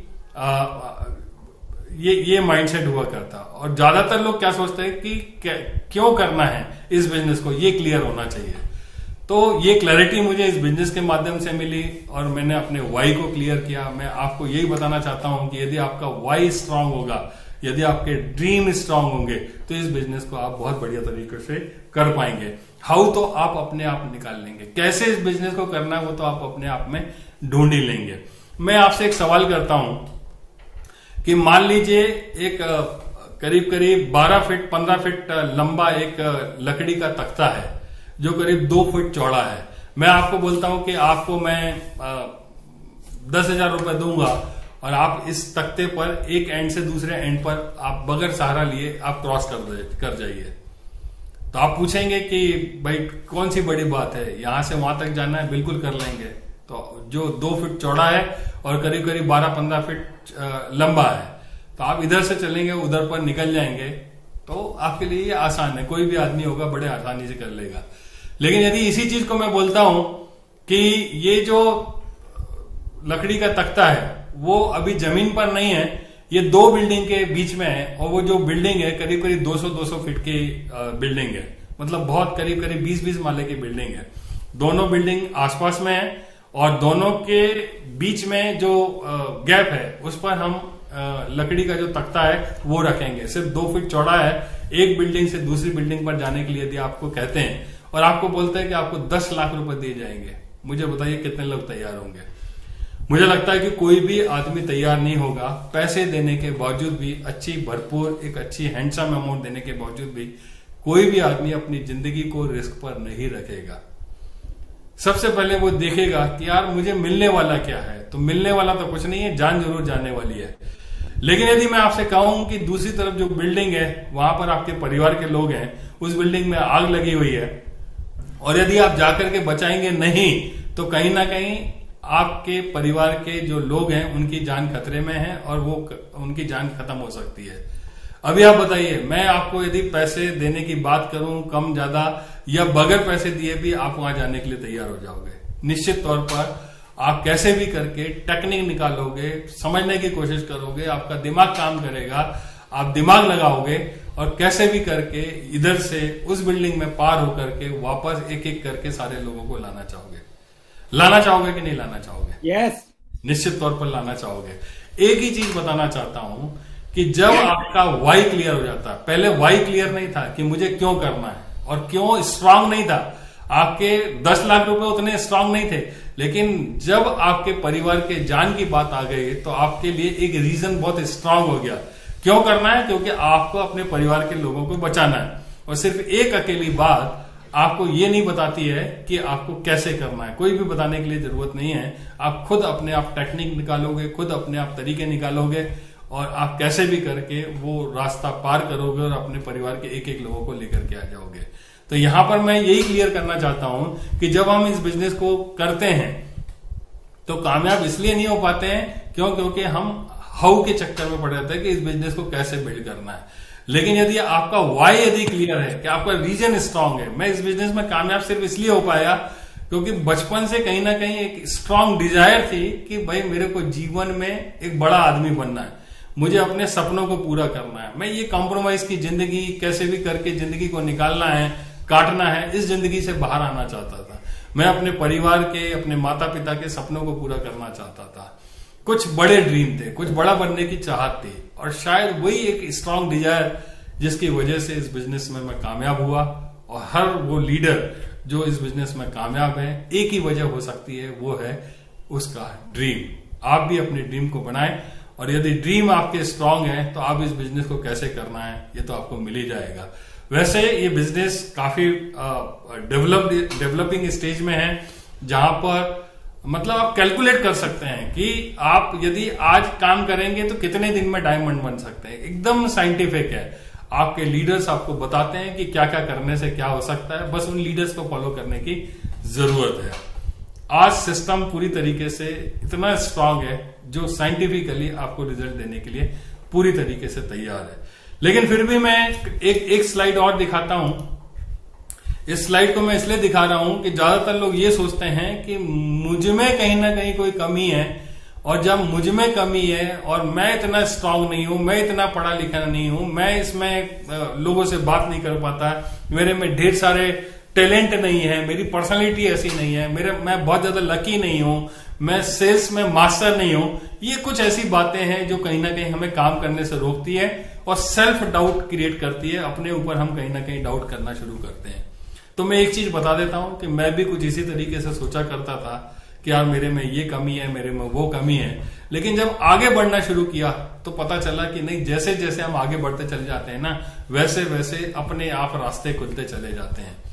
ये ये माइंडसेट हुआ करता, और ज्यादातर लोग क्या सोचते हैं कि क्यों करना है इस बिजनेस को, ये क्लियर होना चाहिए। तो ये क्लैरिटी मुझे इस बिजनेस के माध्यम से मिली और मैंने अपने वाई को क्लियर किया। मैं आपको यही बताना चाहता हूं कि यदि आपका वाई स्ट्रांग होगा, यदि आपके ड्रीम स्ट्रांग होंगे, तो इस बिजनेस को आप बहुत बढ़िया तरीके से कर पाएंगे। हाउ तो आप अपने आप निकाल लेंगे, कैसे इस बिजनेस को करना है वो तो आप अपने आप में ढूंढ ही लेंगे। मैं आपसे एक सवाल करता हूं कि मान लीजिए एक करीब करीब बारह फीट पंद्रह फीट लंबा एक लकड़ी का तख्ता है जो करीब दो फीट चौड़ा है। मैं आपको बोलता हूं कि आपको मैं दस हजार रुपए दूंगा और आप इस तख्ते पर एक एंड से दूसरे एंड पर आप बगैर सहारा लिए आप क्रॉस कर कर जाइए। तो आप पूछेंगे कि भाई कौन सी बड़ी बात है, यहां से वहां तक जाना है, बिल्कुल कर लेंगे। तो जो दो फीट चौड़ा है और करीब करीब बारह पंद्रह फीट लंबा है, तो आप इधर से चलेंगे उधर पर निकल जाएंगे। तो आपके लिए ये आसान है, कोई भी आदमी होगा बड़े आसानी से कर लेगा। लेकिन यदि इसी चीज को मैं बोलता हूं कि ये जो लकड़ी का तख्ता है वो अभी जमीन पर नहीं है, ये दो बिल्डिंग के बीच में है। और वो जो बिल्डिंग है करीब करीब दो सौ दो सौ फीट की बिल्डिंग है, मतलब बहुत करीब करीब बीस बीस माले की बिल्डिंग है। दोनों बिल्डिंग आसपास में है और दोनों के बीच में जो गैप है उस पर हम लकड़ी का जो तख्ता है वो रखेंगे। सिर्फ दो फीट चौड़ा है। एक बिल्डिंग से दूसरी बिल्डिंग पर जाने के लिए यदि आपको कहते हैं और आपको बोलते हैं कि आपको दस लाख रुपए दिए जाएंगे, मुझे बताइए कितने लोग तैयार होंगे? मुझे लगता है कि कोई भी आदमी तैयार नहीं होगा। पैसे देने के बावजूद भी, अच्छी भरपूर एक अच्छी हैंडसम अमाउंट देने के बावजूद भी कोई भी आदमी अपनी जिंदगी को रिस्क पर नहीं रखेगा। सबसे पहले वो देखेगा कि यार मुझे मिलने वाला क्या है। तो मिलने वाला तो कुछ नहीं है, जान जरूर जाने वाली है। लेकिन यदि मैं आपसे कहूं कि दूसरी तरफ जो बिल्डिंग है वहां पर आपके परिवार के लोग हैं, उस बिल्डिंग में आग लगी हुई है और यदि आप जाकर के बचाएंगे नहीं तो कहीं ना कहीं आपके परिवार के जो लोग हैं उनकी जान खतरे में है और वो उनकी जान खत्म हो सकती है। अभी आप बताइए, मैं आपको यदि पैसे देने की बात करूं कम ज्यादा या बगैर पैसे दिए भी आप वहां जाने के लिए तैयार हो जाओगे। निश्चित तौर पर आप कैसे भी करके टेक्निक निकालोगे, समझने की कोशिश करोगे, आपका दिमाग काम करेगा, आप दिमाग लगाओगे और कैसे भी करके इधर से उस बिल्डिंग में पार होकर के वापस एक एक करके सारे लोगों को लाना चाहोगे। लाना चाहोगे कि नहीं लाना चाहोगे? Yes yes. निश्चित तौर पर लाना चाहोगे। एक ही चीज बताना चाहता हूं कि जब आपका वाई क्लियर हो जाता है, पहले वाई क्लियर नहीं था कि मुझे क्यों करना है और क्यों स्ट्रांग नहीं था, आपके दस लाख रुपए उतने स्ट्रांग नहीं थे, लेकिन जब आपके परिवार के जान की बात आ गई तो आपके लिए एक रीजन बहुत स्ट्रांग हो गया। क्यों करना है? क्योंकि आपको अपने परिवार के लोगों को बचाना है। और सिर्फ एक अकेली बात आपको ये नहीं बताती है कि आपको कैसे करना है, कोई भी बताने के लिए जरूरत नहीं है। आप खुद अपने आप टेक्निक निकालोगे, खुद अपने आप तरीके निकालोगे और आप कैसे भी करके वो रास्ता पार करोगे और अपने परिवार के एक एक लोगों को लेकर के आ जाओगे। तो यहां पर मैं यही क्लियर करना चाहता हूं कि जब हम इस बिजनेस को करते हैं तो कामयाब इसलिए नहीं हो पाते हैं क्यों? क्योंकि हम हाउ के चक्कर में पड़ जाते हैं कि इस बिजनेस को कैसे बिल्ड करना है। लेकिन यदि आपका वाई यदि क्लियर है कि आपका रीजन स्ट्रांग है, मैं इस बिजनेस में कामयाब सिर्फ इसलिए हो पाया क्योंकि बचपन से कहीं ना कहीं एक स्ट्रांग डिजायर थी कि भाई मेरे को जीवन में एक बड़ा आदमी बनना है, मुझे अपने सपनों को पूरा करना है। मैं ये कॉम्प्रोमाइज की जिंदगी कैसे भी करके जिंदगी को निकालना है, काटना है, इस जिंदगी से बाहर आना चाहता था। मैं अपने परिवार के, अपने माता पिता के सपनों को पूरा करना चाहता था। कुछ बड़े ड्रीम थे, कुछ बड़ा बनने की चाहत थी और शायद वही एक स्ट्रांग डिजायर जिसकी वजह से इस बिजनेस में मैं कामयाब हुआ। और हर वो लीडर जो इस बिजनेस में कामयाब है, एक ही वजह हो सकती है, वो है उसका ड्रीम। आप भी अपने ड्रीम को बनाएं और यदि ड्रीम आपके स्ट्रांग है तो आप इस बिजनेस को कैसे करना है ये तो आपको मिल ही जाएगा। वैसे ये बिजनेस काफी डेवलप डेवलपिंग स्टेज में है, जहां पर मतलब आप कैलकुलेट कर सकते हैं कि आप यदि आज काम करेंगे तो कितने दिन में डायमंड बन सकते हैं। एकदम साइंटिफिक है। आपके लीडर्स आपको बताते हैं कि क्या क्या करने से क्या हो सकता है, बस उन लीडर्स को फॉलो करने की जरूरत है। आज सिस्टम पूरी तरीके से इतना स्ट्रांग है जो साइंटिफिकली आपको रिजल्ट देने के लिए पूरी तरीके से तैयार है। लेकिन फिर भी मैं एक एक स्लाइड और दिखाता हूं। इस स्लाइड को मैं इसलिए दिखा रहा हूं कि ज्यादातर लोग ये सोचते हैं कि मुझ में कहीं ना कहीं कोई कमी है, और जब मुझ में कमी है और मैं इतना स्ट्रांग नहीं हूं, मैं इतना पढ़ा लिखा नहीं हूं, मैं इसमें लोगों से बात नहीं कर पाता, मेरे में ढेर सारे टैलेंट नहीं है, मेरी पर्सनालिटी ऐसी नहीं है, मेरे मैं बहुत ज्यादा लकी नहीं हूं, मैं सेल्स में मास्टर नहीं हूं, ये कुछ ऐसी बातें हैं जो कहीं ना कहीं हमें काम करने से रोकती है और सेल्फ डाउट क्रिएट करती है। अपने ऊपर हम कहीं ना कहीं डाउट करना शुरू करते हैं। तो मैं एक चीज बता देता हूं कि मैं भी कुछ इसी तरीके से सोचा करता था कि यार मेरे में ये कमी है, मेरे में वो कमी है। लेकिन जब आगे बढ़ना शुरू किया तो पता चला कि नहीं, जैसे जैसे हम आगे बढ़ते चले जाते हैं ना, वैसे वैसे अपने आप रास्ते खुलते चले जाते हैं।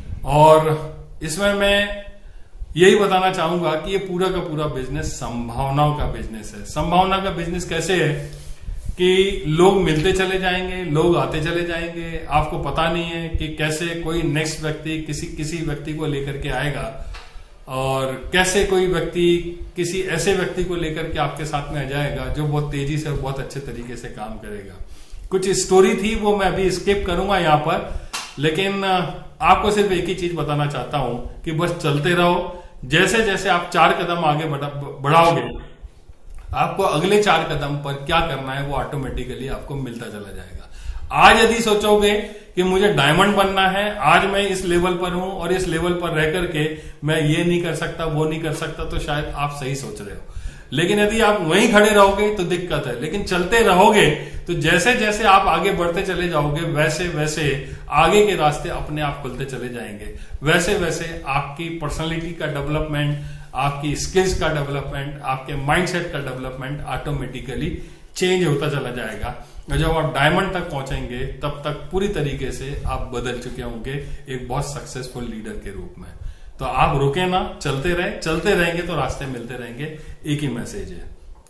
और इसमें मैं यही बताना चाहूंगा कि ये पूरा का पूरा बिजनेस संभावनाओं का बिजनेस है। संभावना का बिजनेस कैसे है कि लोग मिलते चले जाएंगे, लोग आते चले जाएंगे, आपको पता नहीं है कि कैसे कोई नेक्स्ट व्यक्ति किसी किसी व्यक्ति को लेकर के आएगा और कैसे कोई व्यक्ति किसी ऐसे व्यक्ति को लेकर के आपके साथ में आ जाएगा जो बहुत तेजी से और बहुत अच्छे तरीके से काम करेगा। कुछ स्टोरी थी वो मैं अभी स्किप करूंगा यहाँ पर, लेकिन आपको सिर्फ एक ही चीज बताना चाहता हूं कि बस चलते रहो। जैसे जैसे आप चार कदम आगे बढ़ाओगे, आपको अगले चार कदम पर क्या करना है वो ऑटोमेटिकली आपको मिलता चला जाएगा। आज यदि सोचोगे कि मुझे डायमंड बनना है, आज मैं इस लेवल पर हूं और इस लेवल पर रह करके मैं ये नहीं कर सकता, वो नहीं कर सकता, तो शायद आप सही सोच रहे हो। लेकिन यदि आप वहीं खड़े रहोगे तो दिक्कत है। लेकिन चलते रहोगे तो जैसे जैसे आप आगे बढ़ते चले जाओगे वैसे वैसे आगे के रास्ते अपने आप खुलते चले जाएंगे। वैसे वैसे आपकी पर्सनालिटी का डेवलपमेंट, आपकी स्किल्स का डेवलपमेंट, आपके माइंडसेट का डेवलपमेंट ऑटोमेटिकली चेंज होता चला जाएगा। और जब आप डायमंड तक पहुंचेंगे तब तक पूरी तरीके से आप बदल चुके होंगे एक बहुत सक्सेसफुल लीडर के रूप में। तो आप रुके ना, चलते रहे, चलते रहेंगे तो रास्ते मिलते रहेंगे। एक ही मैसेज है।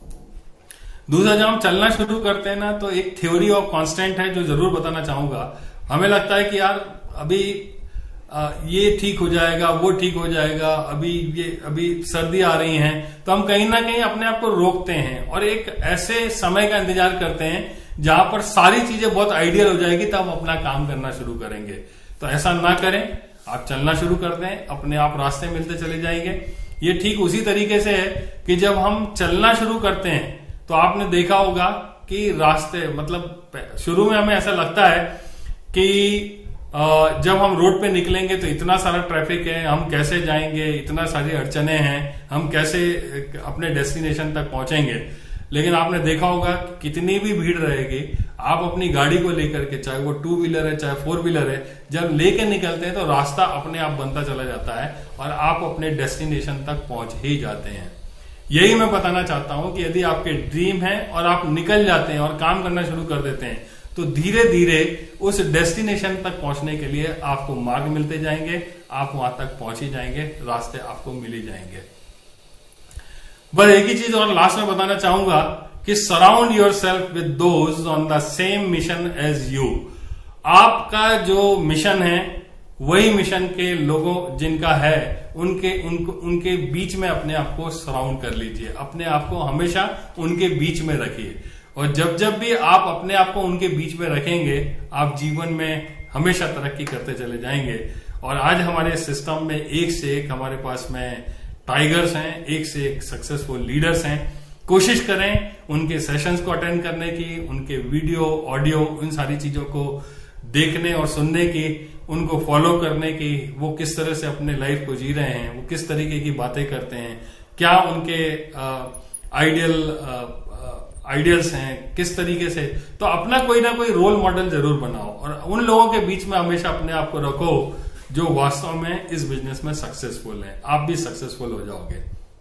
दूसरा, जब हम चलना शुरू करते हैं ना तो एक थ्योरी ऑफ कांस्टेंट है जो जरूर बताना चाहूंगा। हमें लगता है कि यार अभी आ, ये ठीक हो जाएगा, वो ठीक हो जाएगा, अभी ये अभी सर्दी आ रही है, तो हम कहीं ना कहीं अपने आप को रोकते हैं और एक ऐसे समय का इंतजार करते हैं जहां पर सारी चीजें बहुत आइडियल हो जाएगी तब अपना काम करना शुरू करेंगे। तो ऐसा ना करें, आप चलना शुरू कर दें, अपने आप रास्ते मिलते चले जाएंगे। ये ठीक उसी तरीके से है कि जब हम चलना शुरू करते हैं तो आपने देखा होगा कि रास्ते, मतलब शुरू में हमें ऐसा लगता है कि जब हम रोड पे निकलेंगे तो इतना सारा ट्रैफिक है, हम कैसे जाएंगे, इतना सारी अड़चने हैं, हम कैसे अपने डेस्टिनेशन तक पहुंचेंगे। लेकिन आपने देखा होगा कि कितनी भी भीड़ रहेगी, आप अपनी गाड़ी को लेकर के, चाहे वो टू व्हीलर है चाहे फोर व्हीलर है, जब लेके निकलते हैं तो रास्ता अपने आप बनता चला जाता है और आप अपने डेस्टिनेशन तक पहुंच ही जाते हैं। यही मैं बताना चाहता हूं कि यदि आपके ड्रीम है और आप निकल जाते हैं और काम करना शुरू कर देते हैं तो धीरे धीरे उस डेस्टिनेशन तक पहुंचने के लिए आपको मार्ग मिलते जाएंगे, आप वहां तक पहुंच ही जाएंगे, रास्ते आपको मिल ही जाएंगे। बस एक ही चीज और लास्ट में बताना चाहूंगा कि surround yourself with those on the same mission as you. आपका जो मिशन है वही मिशन के लोगों जिनका है उनके उनको उनके बीच में अपने आप को सराउंड कर लीजिए, अपने आप को हमेशा उनके बीच में रखिए। और जब जब भी आप अपने आप को उनके बीच में रखेंगे आप जीवन में हमेशा तरक्की करते चले जाएंगे। और आज हमारे सिस्टम में एक से एक हमारे पास में टाइगर्स हैं, एक से एक सक्सेसफुल लीडर्स हैं। कोशिश करें उनके सेशंस को अटेंड करने की, उनके वीडियो ऑडियो उन सारी चीजों को देखने और सुनने की, उनको फॉलो करने की, वो किस तरह से अपने लाइफ को जी रहे हैं, वो किस तरीके की बातें करते हैं, क्या उनके आइडियल आइडियल्स हैं, किस तरीके से। तो अपना कोई ना कोई रोल मॉडल जरूर बनाओ और उन लोगों के बीच में हमेशा अपने आप को रखो जो वास्तव में इस बिजनेस में सक्सेसफुल है। आप भी सक्सेसफुल हो जाओगे।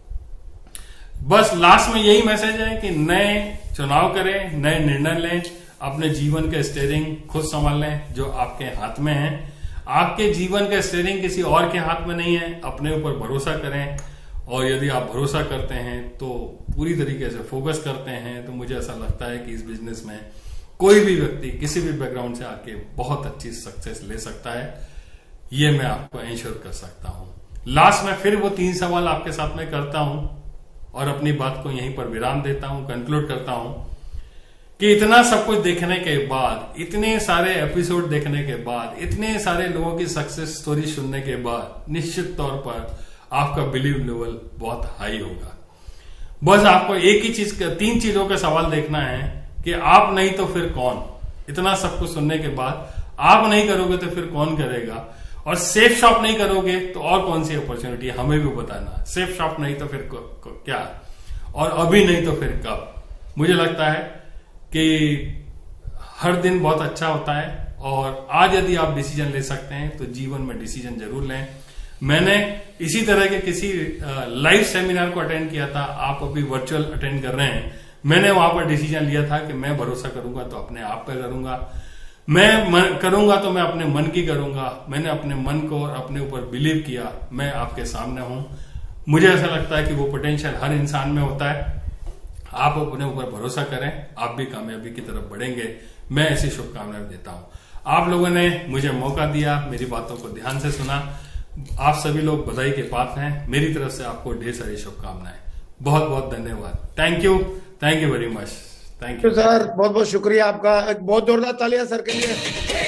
बस लास्ट में यही मैसेज है कि नए चुनाव करें, नए निर्णय लें, अपने जीवन का स्टीयरिंग खुद संभाल लें जो आपके हाथ में है। आपके जीवन का स्टीयरिंग किसी और के हाथ में नहीं है। अपने ऊपर भरोसा करें और यदि आप भरोसा करते हैं तो पूरी तरीके से फोकस करते हैं तो मुझे ऐसा लगता है कि इस बिजनेस में कोई भी व्यक्ति किसी भी बैकग्राउंड से आके बहुत अच्छी सक्सेस ले सकता है। ये मैं आपको इंश्योर कर सकता हूं। लास्ट में फिर वो तीन सवाल आपके साथ में करता हूं और अपनी बात को यहीं पर विराम देता हूं, कंक्लूड करता हूं कि इतना सब कुछ देखने के बाद, इतने सारे एपिसोड देखने के बाद, इतने सारे लोगों की सक्सेस स्टोरी सुनने के बाद निश्चित तौर पर आपका बिलीव लेवल बहुत हाई होगा। बस आपको एक ही चीज का, तीन चीजों का सवाल देखना है कि आप नहीं तो फिर कौन। इतना सब कुछ सुनने के बाद आप नहीं करोगे तो फिर कौन करेगा। और सेफ शॉप नहीं करोगे तो और कौन सी अपॉर्चुनिटी, हमें भी बताना। सेफ शॉप नहीं तो फिर क्या, और अभी नहीं तो फिर कब। मुझे लगता है कि हर दिन बहुत अच्छा होता है और आज यदि आप डिसीजन ले सकते हैं तो जीवन में डिसीजन जरूर लें। मैंने इसी तरह के किसी लाइव सेमिनार को अटेंड किया था, आप अभी वर्चुअल अटेंड कर रहे हैं। मैंने वहां पर डिसीजन लिया था कि मैं भरोसा करूंगा तो अपने आप पे करूंगा, मैं मन, करूंगा तो मैं अपने मन की करूंगा। मैंने अपने मन को और अपने ऊपर बिलीव किया। मैं आपके सामने हूं। मुझे ऐसा लगता है कि वो पोटेंशियल हर इंसान में होता है। आप अपने ऊपर भरोसा करें, आप भी कामयाबी की तरफ बढ़ेंगे। मैं ऐसी शुभकामनाएं देता हूं। आप लोगों ने मुझे मौका दिया, मेरी बातों को ध्यान से सुना। आप सभी लोग बधाई के पात्र हैं। मेरी तरफ से आपको ढेर सारी शुभकामनाएं। बहुत बहुत धन्यवाद। Thank you, thank you very much. Thank you sir, बहुत बहुत शुक्रिया आपका। एक बहुत जोरदार तालियां सर के लिए।